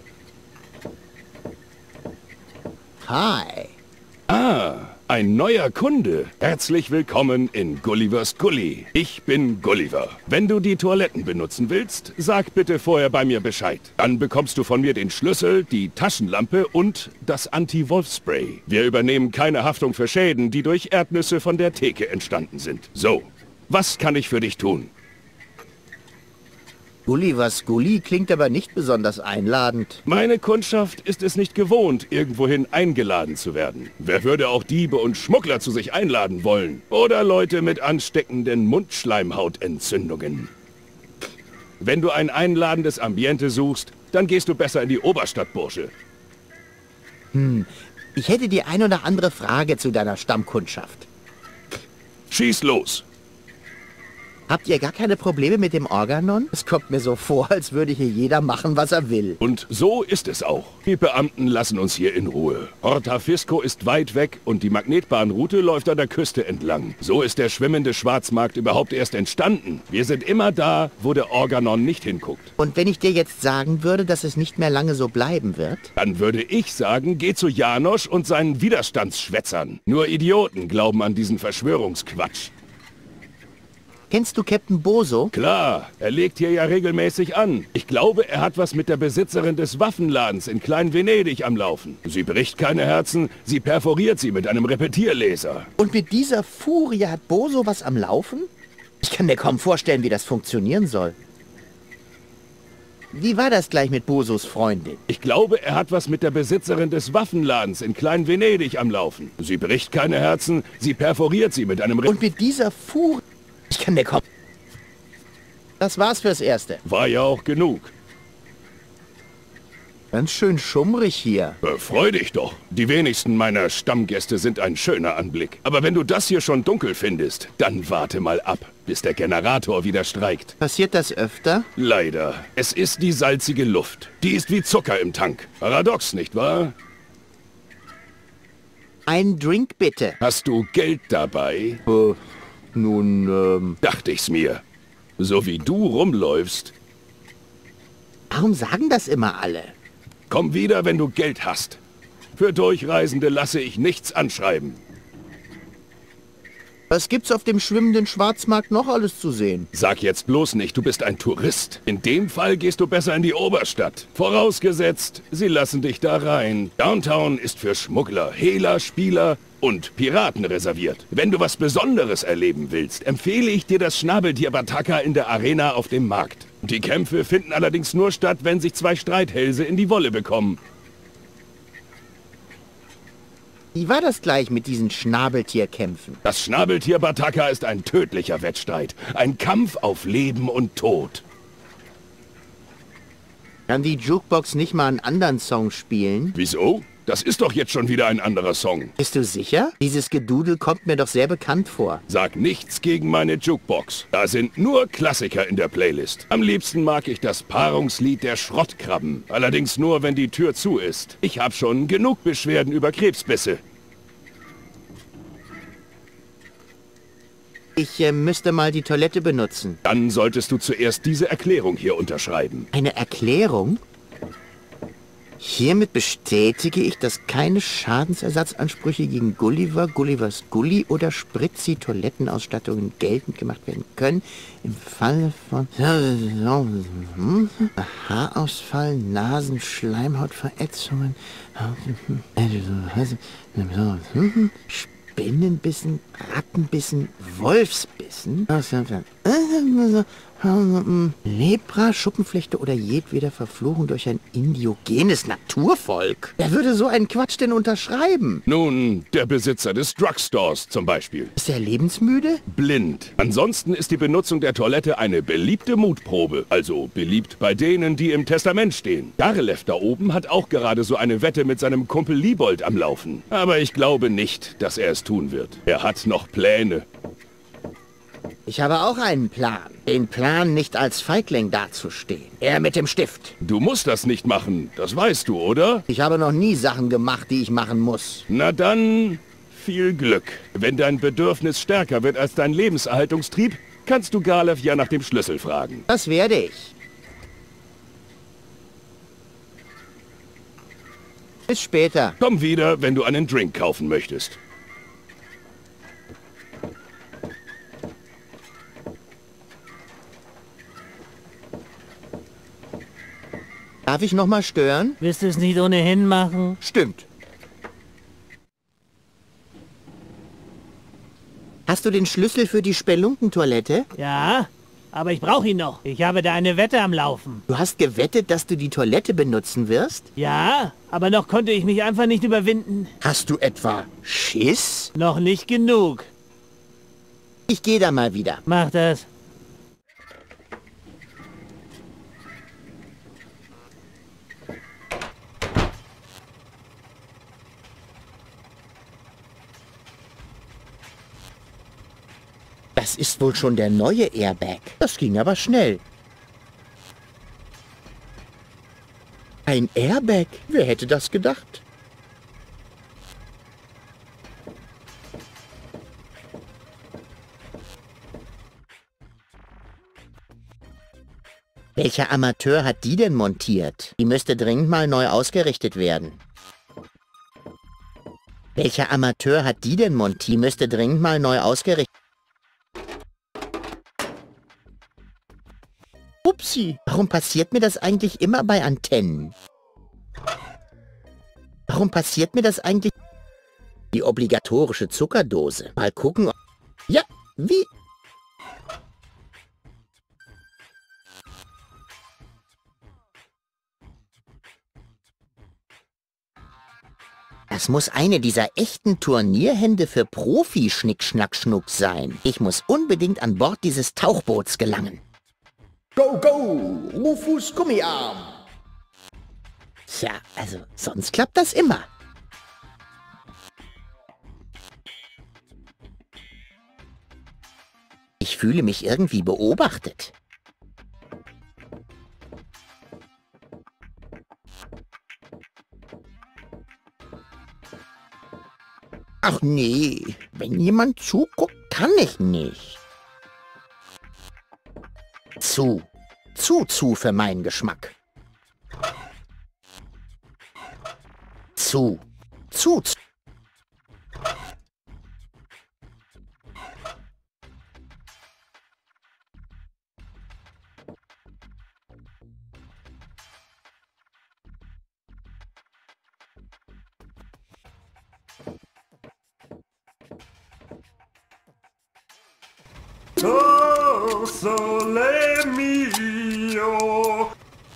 [SPEAKER 1] Hi.
[SPEAKER 12] Ah, ein neuer Kunde. Herzlich willkommen in Gullivers Gully. Ich bin Gulliver. Wenn du die Toiletten benutzen willst, sag bitte vorher bei mir Bescheid. Dann bekommst du von mir den Schlüssel, die Taschenlampe und das Anti-Wolf-Spray. Wir übernehmen keine Haftung für Schäden, die durch Erdnüsse von der Theke entstanden sind. So, was kann ich für dich tun?
[SPEAKER 1] Gullivers Gully klingt aber nicht besonders einladend.
[SPEAKER 12] Meine Kundschaft ist es nicht gewohnt, irgendwohin eingeladen zu werden. Wer würde auch Diebe und Schmuggler zu sich einladen wollen? Oder Leute mit ansteckenden Mundschleimhautentzündungen? Wenn du ein einladendes Ambiente suchst, dann gehst du besser in die Oberstadt, Bursche.
[SPEAKER 1] Hm, ich hätte die ein oder andere Frage zu deiner Stammkundschaft.
[SPEAKER 12] Schieß los!
[SPEAKER 1] Habt ihr gar keine Probleme mit dem Organon? Es kommt mir so vor, als würde hier jeder machen, was er will.
[SPEAKER 12] Und so ist es auch. Die Beamten lassen uns hier in Ruhe. Horta Fisco ist weit weg und die Magnetbahnroute läuft an der Küste entlang. So ist der schwimmende Schwarzmarkt überhaupt erst entstanden. Wir sind immer da, wo der Organon nicht hinguckt.
[SPEAKER 1] Und wenn ich dir jetzt sagen würde, dass es nicht mehr lange so bleiben wird?
[SPEAKER 12] Dann würde ich sagen, geh zu Janosch und seinen Widerstandsschwätzern. Nur Idioten glauben an diesen Verschwörungsquatsch.
[SPEAKER 1] Kennst du Captain Boso?
[SPEAKER 12] Klar, er legt hier ja regelmäßig an. Ich glaube, er hat was mit der Besitzerin des Waffenladens in Klein-Venedig am Laufen. Sie bricht keine Herzen, sie perforiert sie mit einem Repetierlaser.
[SPEAKER 1] Und mit dieser Furie hat Boso was am Laufen? Ich kann mir kaum vorstellen, wie das funktionieren soll. wie war das gleich mit Bosos Freundin?
[SPEAKER 12] Ich glaube, er hat was mit der Besitzerin des Waffenladens in Klein-Venedig am Laufen. Sie bricht keine Herzen, sie perforiert sie mit einem... Re
[SPEAKER 1] Und mit dieser Fuhr... Ich kann mir kommen. Das war's fürs Erste.
[SPEAKER 12] War ja auch genug.
[SPEAKER 1] Ganz schön schummrig hier.
[SPEAKER 12] Äh, freu dich doch. Die wenigsten meiner Stammgäste sind ein schöner Anblick. Aber wenn du das hier schon dunkel findest, dann warte mal ab, bis der Generator wieder streikt.
[SPEAKER 1] Passiert das öfter?
[SPEAKER 12] Leider. Es ist die salzige Luft. Die ist wie Zucker im Tank. Paradox, nicht wahr?
[SPEAKER 1] Ein Drink bitte.
[SPEAKER 12] Hast du Geld dabei?
[SPEAKER 1] Äh, nun, ähm...
[SPEAKER 12] Dachte ich's mir. So wie du rumläufst.
[SPEAKER 1] Warum sagen das immer alle?
[SPEAKER 12] Komm wieder, wenn du Geld hast. Für Durchreisende lasse ich nichts anschreiben.
[SPEAKER 1] Was gibt's auf dem schwimmenden Schwarzmarkt noch alles zu sehen?
[SPEAKER 12] Sag jetzt bloß nicht, du bist ein Tourist. In dem Fall gehst du besser in die Oberstadt. Vorausgesetzt, sie lassen dich da rein. Downtown ist für Schmuggler, Hehler, Spieler und Piraten reserviert. Wenn du was Besonderes erleben willst, empfehle ich dir das Schnabeltier Bataka in der Arena auf dem Markt. Die Kämpfe finden allerdings nur statt, wenn sich zwei Streithälse in die Wolle bekommen.
[SPEAKER 1] Wie war das gleich mit diesen Schnabeltierkämpfen?
[SPEAKER 12] Das Schnabeltier Bataka ist ein tödlicher Wettstreit. Ein Kampf auf Leben und Tod.
[SPEAKER 1] Kann die Jukebox nicht mal einen anderen Song spielen?
[SPEAKER 12] Wieso? Das ist doch jetzt schon wieder ein anderer Song.
[SPEAKER 1] Bist du sicher? Dieses Gedudel kommt mir doch sehr bekannt vor.
[SPEAKER 12] Sag nichts gegen meine Jukebox. Da sind nur Klassiker in der Playlist. Am liebsten mag ich das Paarungslied der Schrottkrabben. Allerdings nur, wenn die Tür zu ist. Ich habe schon genug Beschwerden über Krebsbisse.
[SPEAKER 1] Ich äh, müsste mal die Toilette benutzen.
[SPEAKER 12] Dann solltest du zuerst diese Erklärung hier unterschreiben.
[SPEAKER 1] Eine Erklärung? Hiermit bestätige ich, dass keine Schadensersatzansprüche gegen Gulliver, Gullivers Gully oder Spritzi Toilettenausstattungen geltend gemacht werden können. Im Falle von Haarausfall, Nasen, Schleimhautverätzungen, Spinnenbissen, Rattenbissen, Wolfsbissen, Lepra, Schuppenflechte oder jedweder Verfluchung durch ein indiogenes Naturvolk. Wer würde so einen Quatsch denn unterschreiben?
[SPEAKER 12] Nun, der Besitzer des Drugstores zum Beispiel.
[SPEAKER 1] Ist er lebensmüde?
[SPEAKER 12] Blind. Ansonsten ist die Benutzung der Toilette eine beliebte Mutprobe. Also beliebt bei denen, die im Testament stehen. Garlev da oben hat auch gerade so eine Wette mit seinem Kumpel Liebold am Laufen. Aber ich glaube nicht, dass er es tun wird. Er hat noch Pläne.
[SPEAKER 1] Ich habe auch einen Plan. Den Plan, nicht als Feigling dazustehen. Er mit dem Stift.
[SPEAKER 12] Du musst das nicht machen, das weißt du, oder?
[SPEAKER 1] Ich habe noch nie Sachen gemacht, die ich machen muss.
[SPEAKER 12] Na dann, viel Glück. Wenn dein Bedürfnis stärker wird als dein Lebenserhaltungstrieb, kannst du Garlev ja nach dem Schlüssel fragen.
[SPEAKER 1] Das werde ich. Bis später.
[SPEAKER 12] Komm wieder, wenn du einen Drink kaufen möchtest.
[SPEAKER 1] Darf ich noch mal stören?
[SPEAKER 4] Willst du es nicht ohnehin machen?
[SPEAKER 1] Stimmt. Hast du den Schlüssel für die Spelunkentoilette?
[SPEAKER 4] Ja, aber ich brauche ihn noch. Ich habe da eine Wette am Laufen.
[SPEAKER 1] Du hast gewettet, dass du die Toilette benutzen wirst?
[SPEAKER 4] Ja, aber noch konnte ich mich einfach nicht überwinden.
[SPEAKER 1] Hast du etwa Schiss?
[SPEAKER 4] Noch nicht genug.
[SPEAKER 1] Ich gehe da mal wieder.
[SPEAKER 4] Mach das.
[SPEAKER 1] Das ist wohl schon der neue Airbag. Das ging aber schnell. Ein Airbag? Wer hätte das gedacht? Welcher Amateur hat die denn montiert? Die müsste dringend mal neu ausgerichtet werden. Welcher Amateur hat die denn montiert? Die müsste dringend mal neu ausgerichtet werden. Upsi, warum passiert mir das eigentlich immer bei Antennen? Warum passiert mir das eigentlich? Die obligatorische Zuckerdose. Mal gucken, ob... Ja, wie? Das muss eine dieser echten Turnierhände für Profi-Schnick-Schnack-Schnuck sein. Ich muss unbedingt an Bord dieses Tauchboots gelangen.
[SPEAKER 6] Go, go, Rufus Gummiarm.
[SPEAKER 1] Tja, also sonst klappt das immer. Ich fühle mich irgendwie beobachtet. Ach nee, wenn jemand zuguckt, kann ich nicht. Zu, zu, zu für meinen Geschmack. Zu, zu, zu.
[SPEAKER 12] Oh, sole mio.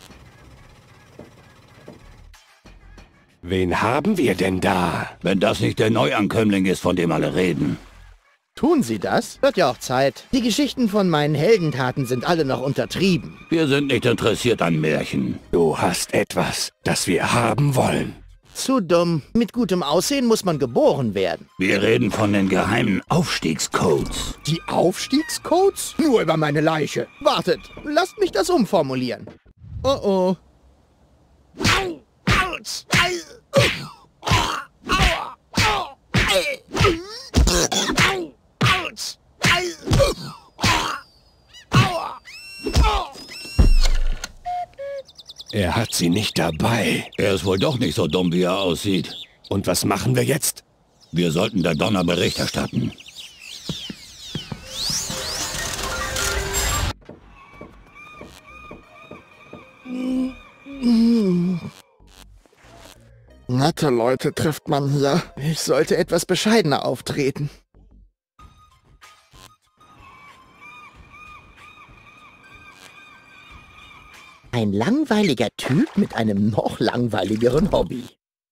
[SPEAKER 12] Wen haben wir denn da?
[SPEAKER 2] Wenn das nicht der Neuankömmling ist, von dem alle reden.
[SPEAKER 1] Tun Sie das? Wird ja auch Zeit. Die Geschichten von meinen Heldentaten sind alle noch untertrieben.
[SPEAKER 2] Wir sind nicht interessiert an Märchen.
[SPEAKER 12] Du hast etwas, das wir haben wollen.
[SPEAKER 1] Zu dumm. Mit gutem Aussehen muss man geboren werden.
[SPEAKER 2] Wir reden von den geheimen Aufstiegscodes.
[SPEAKER 6] Die Aufstiegscodes? Nur über meine Leiche.
[SPEAKER 1] Wartet, lasst mich das umformulieren. Oh oh. Au! Autsch! Au! Aua! Au! Au! Autsch! Aua! Au!
[SPEAKER 12] Er hat sie nicht dabei.
[SPEAKER 2] Er ist wohl doch nicht so dumm, wie er aussieht.
[SPEAKER 12] Und was machen wir jetzt?
[SPEAKER 2] Wir sollten der Donner Bericht erstatten.
[SPEAKER 6] Nette Leute trifft man hier.
[SPEAKER 1] Ich sollte etwas bescheidener auftreten. Ein langweiliger Typ mit einem noch langweiligeren Hobby.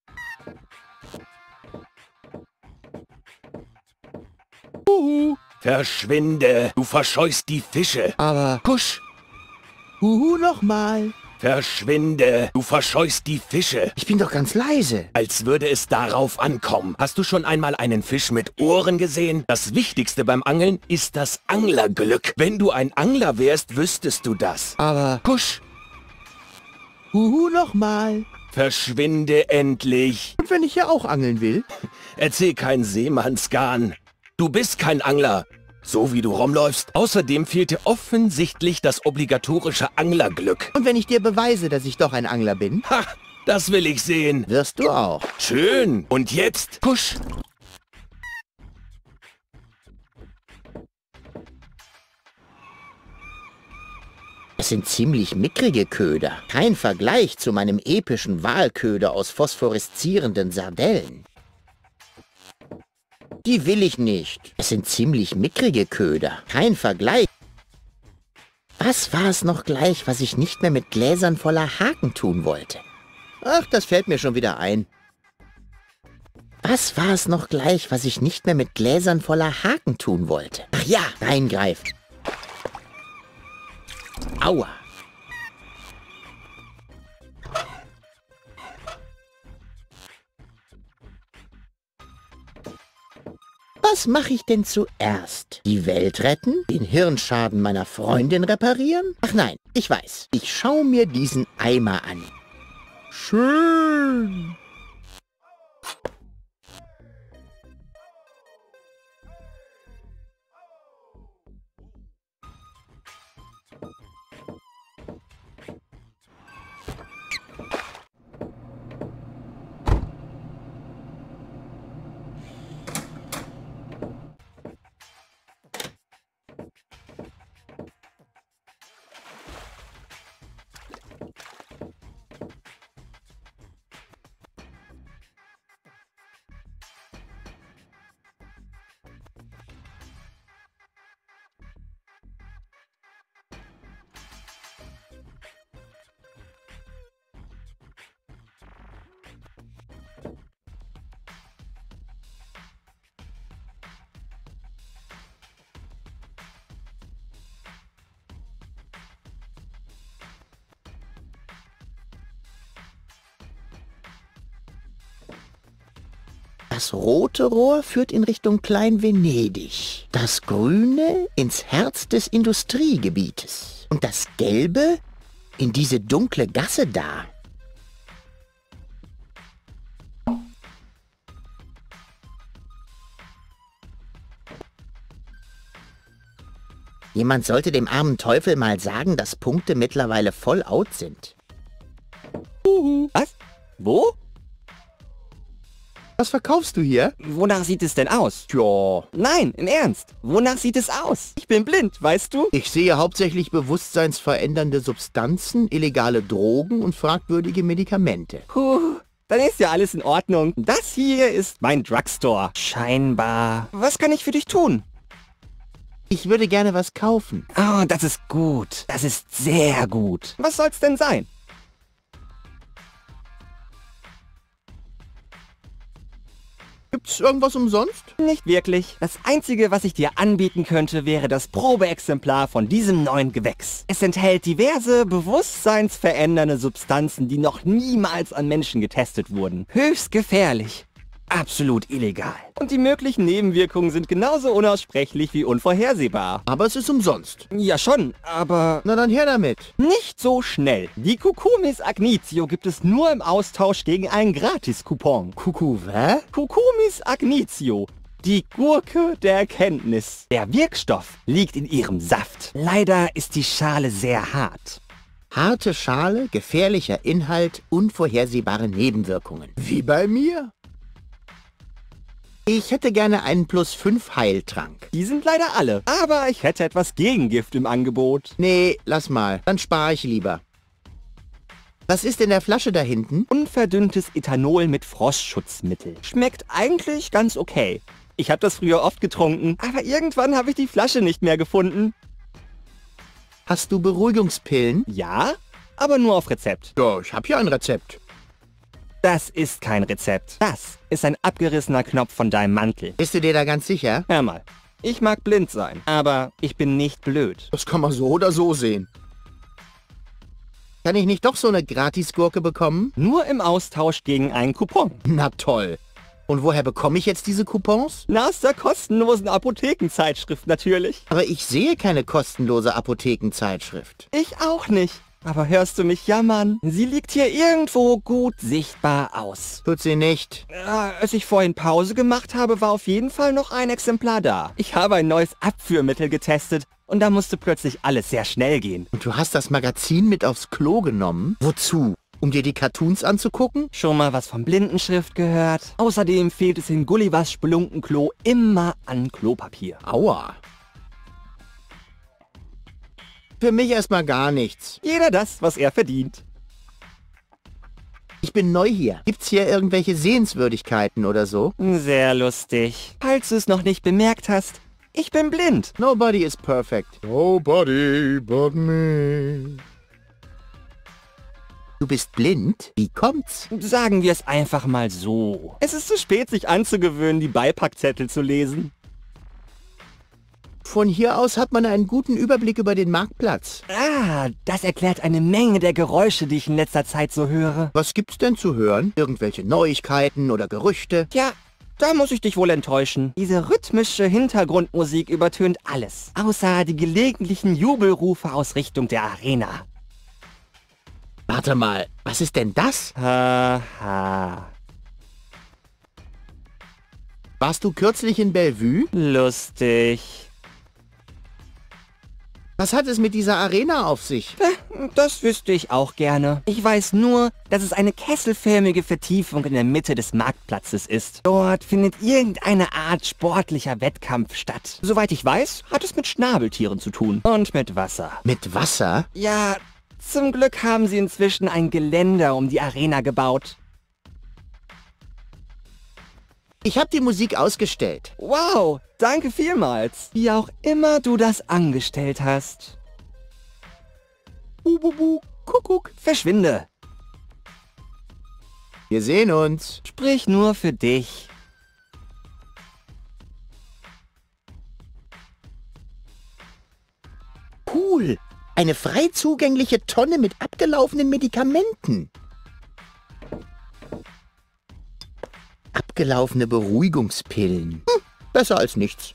[SPEAKER 12] Uhu. Verschwinde, du verscheust die Fische.
[SPEAKER 1] Aber...
[SPEAKER 12] Kusch.
[SPEAKER 1] Huhu, nochmal.
[SPEAKER 12] Verschwinde, du verscheust die Fische.
[SPEAKER 1] Ich bin doch ganz leise.
[SPEAKER 12] Als würde es darauf ankommen. Hast du schon einmal einen Fisch mit Ohren gesehen? Das Wichtigste beim Angeln ist das Anglerglück. Wenn du ein Angler wärst, wüsstest du das.
[SPEAKER 1] Aber...
[SPEAKER 12] Kusch.
[SPEAKER 1] Huhu, nochmal.
[SPEAKER 12] Verschwinde endlich.
[SPEAKER 1] Und wenn ich ja auch angeln will?
[SPEAKER 12] Erzähl kein Seemannsgarn. Du bist kein Angler. So wie du rumläufst. Außerdem fehlt dir offensichtlich das obligatorische Anglerglück.
[SPEAKER 1] Und wenn ich dir beweise, dass ich doch ein Angler bin?
[SPEAKER 12] Ha, das will ich sehen.
[SPEAKER 1] Wirst du auch.
[SPEAKER 12] Schön. Und jetzt? Kusch.
[SPEAKER 1] Es sind ziemlich mickrige Köder. Kein Vergleich zu meinem epischen Walköder aus phosphoreszierenden Sardellen. Die will ich nicht. Es sind ziemlich mickrige Köder. Kein Vergleich. Was war es noch gleich, was ich nicht mehr mit Gläsern voller Haken tun wollte? Ach, das fällt mir schon wieder ein. Was war es noch gleich, was ich nicht mehr mit Gläsern voller Haken tun wollte? Ach ja, reingreifen. Aua. Was mache ich denn zuerst? Die Welt retten? Den Hirnschaden meiner Freundin reparieren? Ach nein, ich weiß. Ich schaue mir diesen Eimer an.
[SPEAKER 6] Schön.
[SPEAKER 1] Das rote Rohr führt in Richtung Klein-Venedig, das grüne ins Herz des Industriegebietes und das gelbe in diese dunkle Gasse da. Jemand sollte dem armen Teufel mal sagen, dass Punkte mittlerweile voll out sind.
[SPEAKER 13] Was? Wo?
[SPEAKER 6] Was verkaufst du hier?
[SPEAKER 13] Wonach sieht es denn aus?
[SPEAKER 6] Tja.
[SPEAKER 13] Nein, im Ernst. Wonach sieht es aus? Ich bin blind, weißt du?
[SPEAKER 6] Ich sehe hauptsächlich bewusstseinsverändernde Substanzen, illegale Drogen und fragwürdige Medikamente.
[SPEAKER 13] Puh, dann ist ja alles in Ordnung. Das hier ist mein Drugstore. Scheinbar. Was kann ich für dich tun?
[SPEAKER 1] Ich würde gerne was kaufen.
[SPEAKER 13] Oh, das ist gut. Das ist sehr gut. Was soll's denn sein?
[SPEAKER 6] Gibt's irgendwas umsonst?
[SPEAKER 13] Nicht wirklich. Das Einzige, was ich dir anbieten könnte, wäre das Probeexemplar von diesem neuen Gewächs. Es enthält diverse bewusstseinsverändernde Substanzen, die noch niemals an Menschen getestet wurden. Höchst gefährlich. Absolut illegal. Und die möglichen Nebenwirkungen sind genauso unaussprechlich wie unvorhersehbar.
[SPEAKER 6] Aber es ist umsonst.
[SPEAKER 13] Ja schon, aber...
[SPEAKER 6] Na dann her damit.
[SPEAKER 13] Nicht so schnell. Die Cucumis Agnitio gibt es nur im Austausch gegen einen Gratis-Coupon.
[SPEAKER 6] Kuku, hä?
[SPEAKER 13] Cucumis Agnitio. Die Gurke der Erkenntnis. Der Wirkstoff liegt in ihrem Saft. Leider ist die Schale sehr hart.
[SPEAKER 1] Harte Schale, gefährlicher Inhalt, unvorhersehbare Nebenwirkungen.
[SPEAKER 6] Wie bei mir?
[SPEAKER 1] Ich hätte gerne einen Plus fünf Heiltrank.
[SPEAKER 13] Die sind leider alle. Aber ich hätte etwas Gegengift im Angebot.
[SPEAKER 1] Nee, lass mal. Dann spare ich lieber. Was ist in der Flasche da hinten?
[SPEAKER 13] Unverdünntes Ethanol mit Frostschutzmittel. Schmeckt eigentlich ganz okay. Ich habe das früher oft getrunken, aber irgendwann habe ich die Flasche nicht mehr gefunden.
[SPEAKER 1] Hast du Beruhigungspillen?
[SPEAKER 13] Ja, aber nur auf Rezept.
[SPEAKER 6] Ja, ich habe hier ein Rezept.
[SPEAKER 13] Das ist kein Rezept. Das ist ein abgerissener Knopf von deinem Mantel.
[SPEAKER 1] Bist du dir da ganz sicher?
[SPEAKER 13] Hör mal, ich mag blind sein, aber ich bin nicht blöd.
[SPEAKER 6] Das kann man so oder so sehen.
[SPEAKER 1] Kann ich nicht doch so eine Gratisgurke bekommen?
[SPEAKER 13] Nur im Austausch gegen einen Coupon.
[SPEAKER 1] Na toll. Und woher bekomme ich jetzt diese Coupons?
[SPEAKER 13] Na, aus der kostenlosen Apothekenzeitschrift natürlich.
[SPEAKER 1] Aber ich sehe keine kostenlose Apothekenzeitschrift.
[SPEAKER 13] Ich auch nicht. Aber hörst du mich jammern? Sie liegt hier irgendwo gut sichtbar aus.
[SPEAKER 1] Tut sie nicht.
[SPEAKER 13] Äh, als ich vorhin Pause gemacht habe, war auf jeden Fall noch ein Exemplar da. Ich habe ein neues Abführmittel getestet und da musste plötzlich alles sehr schnell gehen.
[SPEAKER 1] Und du hast das Magazin mit aufs Klo genommen? Wozu? Um dir die Cartoons anzugucken?
[SPEAKER 13] Schon mal was von Blindenschrift gehört? Außerdem fehlt es in Gullivers Spelunkenklo immer an Klopapier.
[SPEAKER 1] Aua. Für mich erstmal gar nichts.
[SPEAKER 13] Jeder das, was er verdient.
[SPEAKER 1] Ich bin neu hier. Gibt's hier irgendwelche Sehenswürdigkeiten oder so?
[SPEAKER 13] Sehr lustig. Falls du es noch nicht bemerkt hast, ich bin blind.
[SPEAKER 1] Nobody is perfect.
[SPEAKER 6] Nobody but me.
[SPEAKER 1] Du bist blind? Wie kommt's?
[SPEAKER 13] Sagen wir es einfach mal so. Es ist zu spät, sich anzugewöhnen, die Beipackzettel zu lesen.
[SPEAKER 1] Von hier aus hat man einen guten Überblick über den Marktplatz.
[SPEAKER 13] Ah, das erklärt eine Menge der Geräusche, die ich in letzter Zeit so höre.
[SPEAKER 1] Was gibt's denn zu hören? Irgendwelche Neuigkeiten oder Gerüchte?
[SPEAKER 13] Tja, da muss ich dich wohl enttäuschen. Diese rhythmische Hintergrundmusik übertönt alles. Außer die gelegentlichen Jubelrufe aus Richtung der Arena.
[SPEAKER 1] Warte mal, was ist denn das?
[SPEAKER 13] Haha.
[SPEAKER 1] Warst du kürzlich in Bellevue?
[SPEAKER 13] Lustig.
[SPEAKER 1] Was hat es mit dieser Arena auf sich?
[SPEAKER 13] Das wüsste ich auch gerne. Ich weiß nur, dass es eine kesselförmige Vertiefung in der Mitte des Marktplatzes ist. Dort findet irgendeine Art sportlicher Wettkampf statt. Soweit ich weiß, hat es mit Schnabeltieren zu tun. Und mit Wasser.
[SPEAKER 1] Mit Wasser?
[SPEAKER 13] Ja, zum Glück haben sie inzwischen ein Geländer um die Arena gebaut.
[SPEAKER 1] Ich habe die Musik ausgestellt.
[SPEAKER 13] Wow, danke vielmals. Wie auch immer du das angestellt hast.
[SPEAKER 1] Bububu, Kuckuck.
[SPEAKER 13] Verschwinde.
[SPEAKER 1] Wir sehen uns.
[SPEAKER 13] Sprich nur für dich.
[SPEAKER 1] Cool. Eine frei zugängliche Tonne mit abgelaufenen Medikamenten. Abgelaufene Beruhigungspillen. Hm, besser als nichts.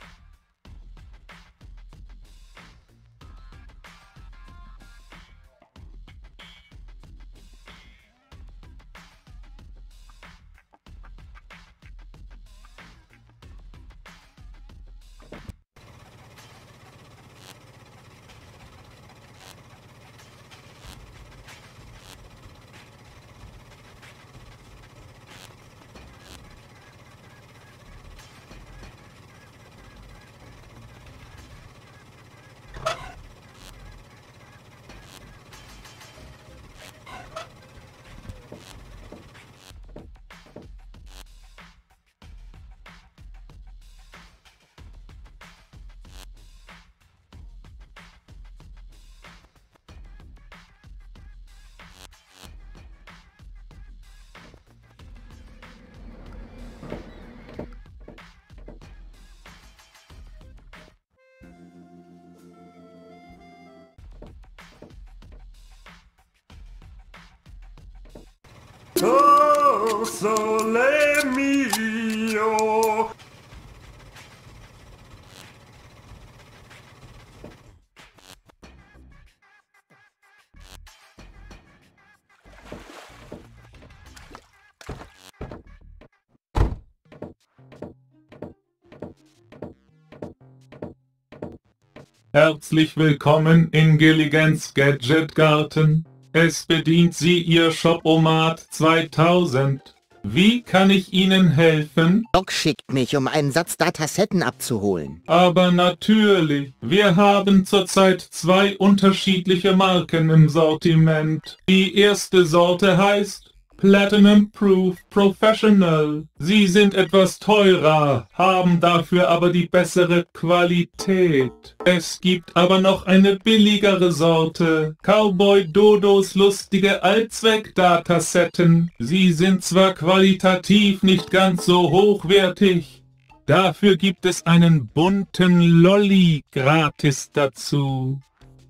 [SPEAKER 14] Oh, sole mio.
[SPEAKER 15] Herzlich willkommen in Gilligans Gadget-Garten. Es bedient Sie Ihr Shop-O-Mat zweitausend. Wie kann ich Ihnen helfen?
[SPEAKER 1] Doc schickt mich, um einen Satz Datasetten abzuholen.
[SPEAKER 15] Aber natürlich. Wir haben zurzeit zwei unterschiedliche Marken im Sortiment. Die erste Sorte heißt Platinum Proof Professional. Sie sind etwas teurer, haben dafür aber die bessere Qualität. Es gibt aber noch eine billigere Sorte. Cowboy Dodos lustige Allzweck-Datasetten. Sie sind zwar qualitativ nicht ganz so hochwertig, dafür gibt es einen bunten Lolli gratis dazu.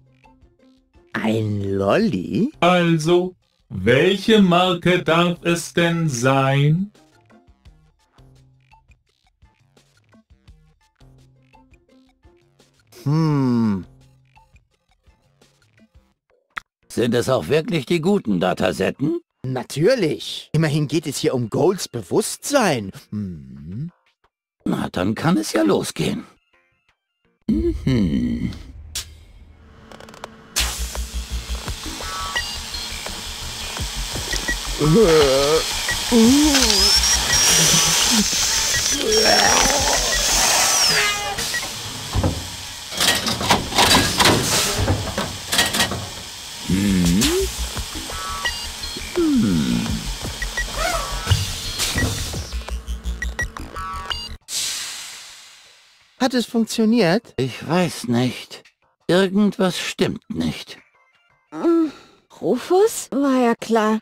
[SPEAKER 1] Ein Lolli?
[SPEAKER 15] Also, welche Marke darf es denn sein?
[SPEAKER 1] Hm.
[SPEAKER 2] Sind es auch wirklich die guten Datasetten?
[SPEAKER 1] Natürlich. Immerhin geht es hier um Golds Bewusstsein. Hm.
[SPEAKER 2] Na, dann kann es ja losgehen. Mhm.
[SPEAKER 1] Hm? Hm. Hat es funktioniert?
[SPEAKER 2] Ich weiß nicht. Irgendwas stimmt nicht.
[SPEAKER 16] Hm, Rufus? War ja klar.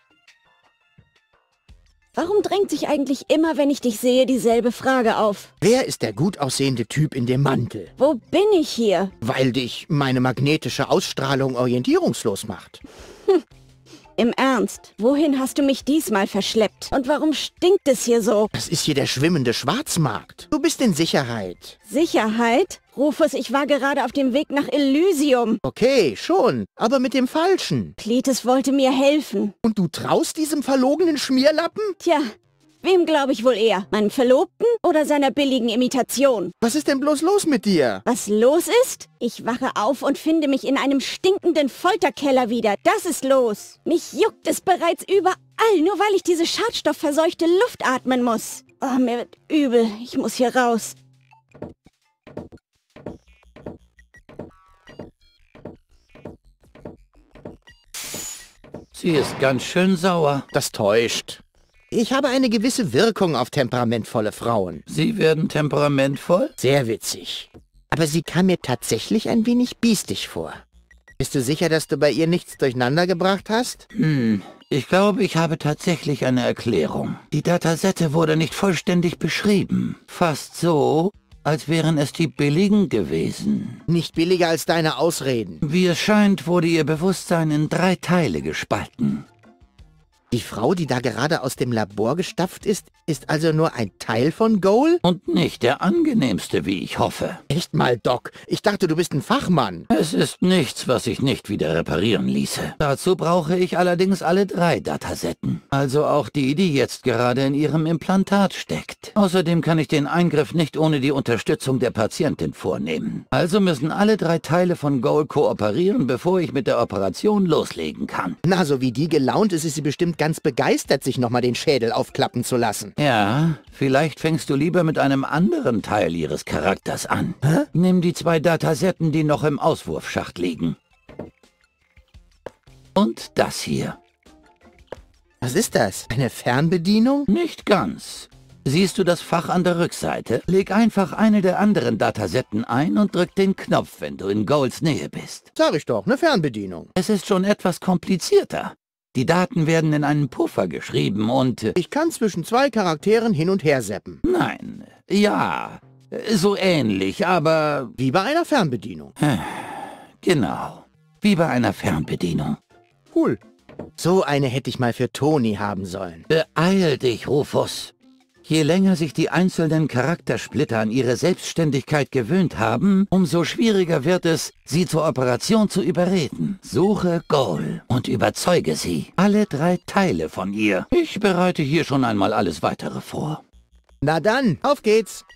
[SPEAKER 16] Warum drängt sich eigentlich immer, wenn ich dich sehe, dieselbe Frage auf?
[SPEAKER 1] Wer ist der gut aussehende Typ in dem Mantel?
[SPEAKER 16] Wo bin ich hier?
[SPEAKER 1] Weil dich meine magnetische Ausstrahlung orientierungslos macht.
[SPEAKER 16] Hm. Im Ernst, wohin hast du mich diesmal verschleppt? Und warum stinkt es hier so?
[SPEAKER 1] Das ist hier der schwimmende Schwarzmarkt. Du bist in Sicherheit.
[SPEAKER 16] Sicherheit? Rufus, ich war gerade auf dem Weg nach Elysium.
[SPEAKER 1] Okay, schon, aber mit dem Falschen.
[SPEAKER 16] Cletus wollte mir helfen.
[SPEAKER 1] Und du traust diesem verlogenen Schmierlappen?
[SPEAKER 16] Tja, wem glaube ich wohl eher? Meinem Verlobten oder seiner billigen Imitation?
[SPEAKER 1] Was ist denn bloß los mit dir?
[SPEAKER 16] Was los ist? Ich wache auf und finde mich in einem stinkenden Folterkeller wieder. Das ist los. Mich juckt es bereits überall, nur weil ich diese schadstoffverseuchte Luft atmen muss. Oh, mir wird übel. Ich muss hier raus.
[SPEAKER 2] Sie ist ganz schön sauer.
[SPEAKER 1] Das täuscht. Ich habe eine gewisse Wirkung auf temperamentvolle Frauen.
[SPEAKER 2] Sie werden temperamentvoll?
[SPEAKER 1] Sehr witzig. Aber sie kam mir tatsächlich ein wenig biestig vor. Bist du sicher, dass du bei ihr nichts durcheinander gebracht hast?
[SPEAKER 2] Hm, ich glaube, ich habe tatsächlich eine Erklärung. Die Datasette wurde nicht vollständig beschrieben. Fast so, als wären es die billigen gewesen.
[SPEAKER 1] Nicht billiger als deine Ausreden.
[SPEAKER 2] Wie es scheint, wurde ihr Bewusstsein in drei Teile gespalten.
[SPEAKER 1] Die Frau, die da gerade aus dem Labor gestapft ist, ist also nur ein Teil von Goal?
[SPEAKER 2] Und nicht der angenehmste, wie ich hoffe.
[SPEAKER 1] Echt mal, Doc. Ich dachte, du bist ein Fachmann.
[SPEAKER 2] Es ist nichts, was sich nicht wieder reparieren ließe. Dazu brauche ich allerdings alle drei Datasetten. Also auch die, die jetzt gerade in ihrem Implantat steckt. Außerdem kann ich den Eingriff nicht ohne die Unterstützung der Patientin vornehmen. Also müssen alle drei Teile von Goal kooperieren, bevor ich mit der Operation loslegen kann.
[SPEAKER 1] Na, so wie die gelaunt ist, ist sie bestimmt ganz begeistert, sich nochmal den Schädel aufklappen zu lassen.
[SPEAKER 2] Ja, vielleicht fängst du lieber mit einem anderen Teil ihres Charakters an. Hä? Nimm die zwei Datasetten, die noch im Auswurfschacht liegen. Und das hier.
[SPEAKER 1] Was ist das? Eine Fernbedienung?
[SPEAKER 2] Nicht ganz. Siehst du das Fach an der Rückseite? Leg einfach eine der anderen Datasetten ein und drück den Knopf, wenn du in Goals Nähe bist.
[SPEAKER 1] Sag ich doch, eine Fernbedienung.
[SPEAKER 2] Es ist schon etwas komplizierter. Die Daten werden in einen Puffer geschrieben und...
[SPEAKER 1] Ich kann zwischen zwei Charakteren hin und her zappen.
[SPEAKER 2] Nein, ja, so ähnlich, aber...
[SPEAKER 1] Wie bei einer Fernbedienung.
[SPEAKER 2] Genau, wie bei einer Fernbedienung.
[SPEAKER 1] Cool. So eine hätte ich mal für Toni haben sollen.
[SPEAKER 2] Beeil dich, Rufus. Je länger sich die einzelnen Charaktersplitter an ihre Selbstständigkeit gewöhnt haben, umso schwieriger wird es, sie zur Operation zu überreden. Suche Goal und überzeuge sie. Alle drei Teile von ihr. Ich bereite hier schon einmal alles Weitere vor.
[SPEAKER 1] Na dann, auf geht's.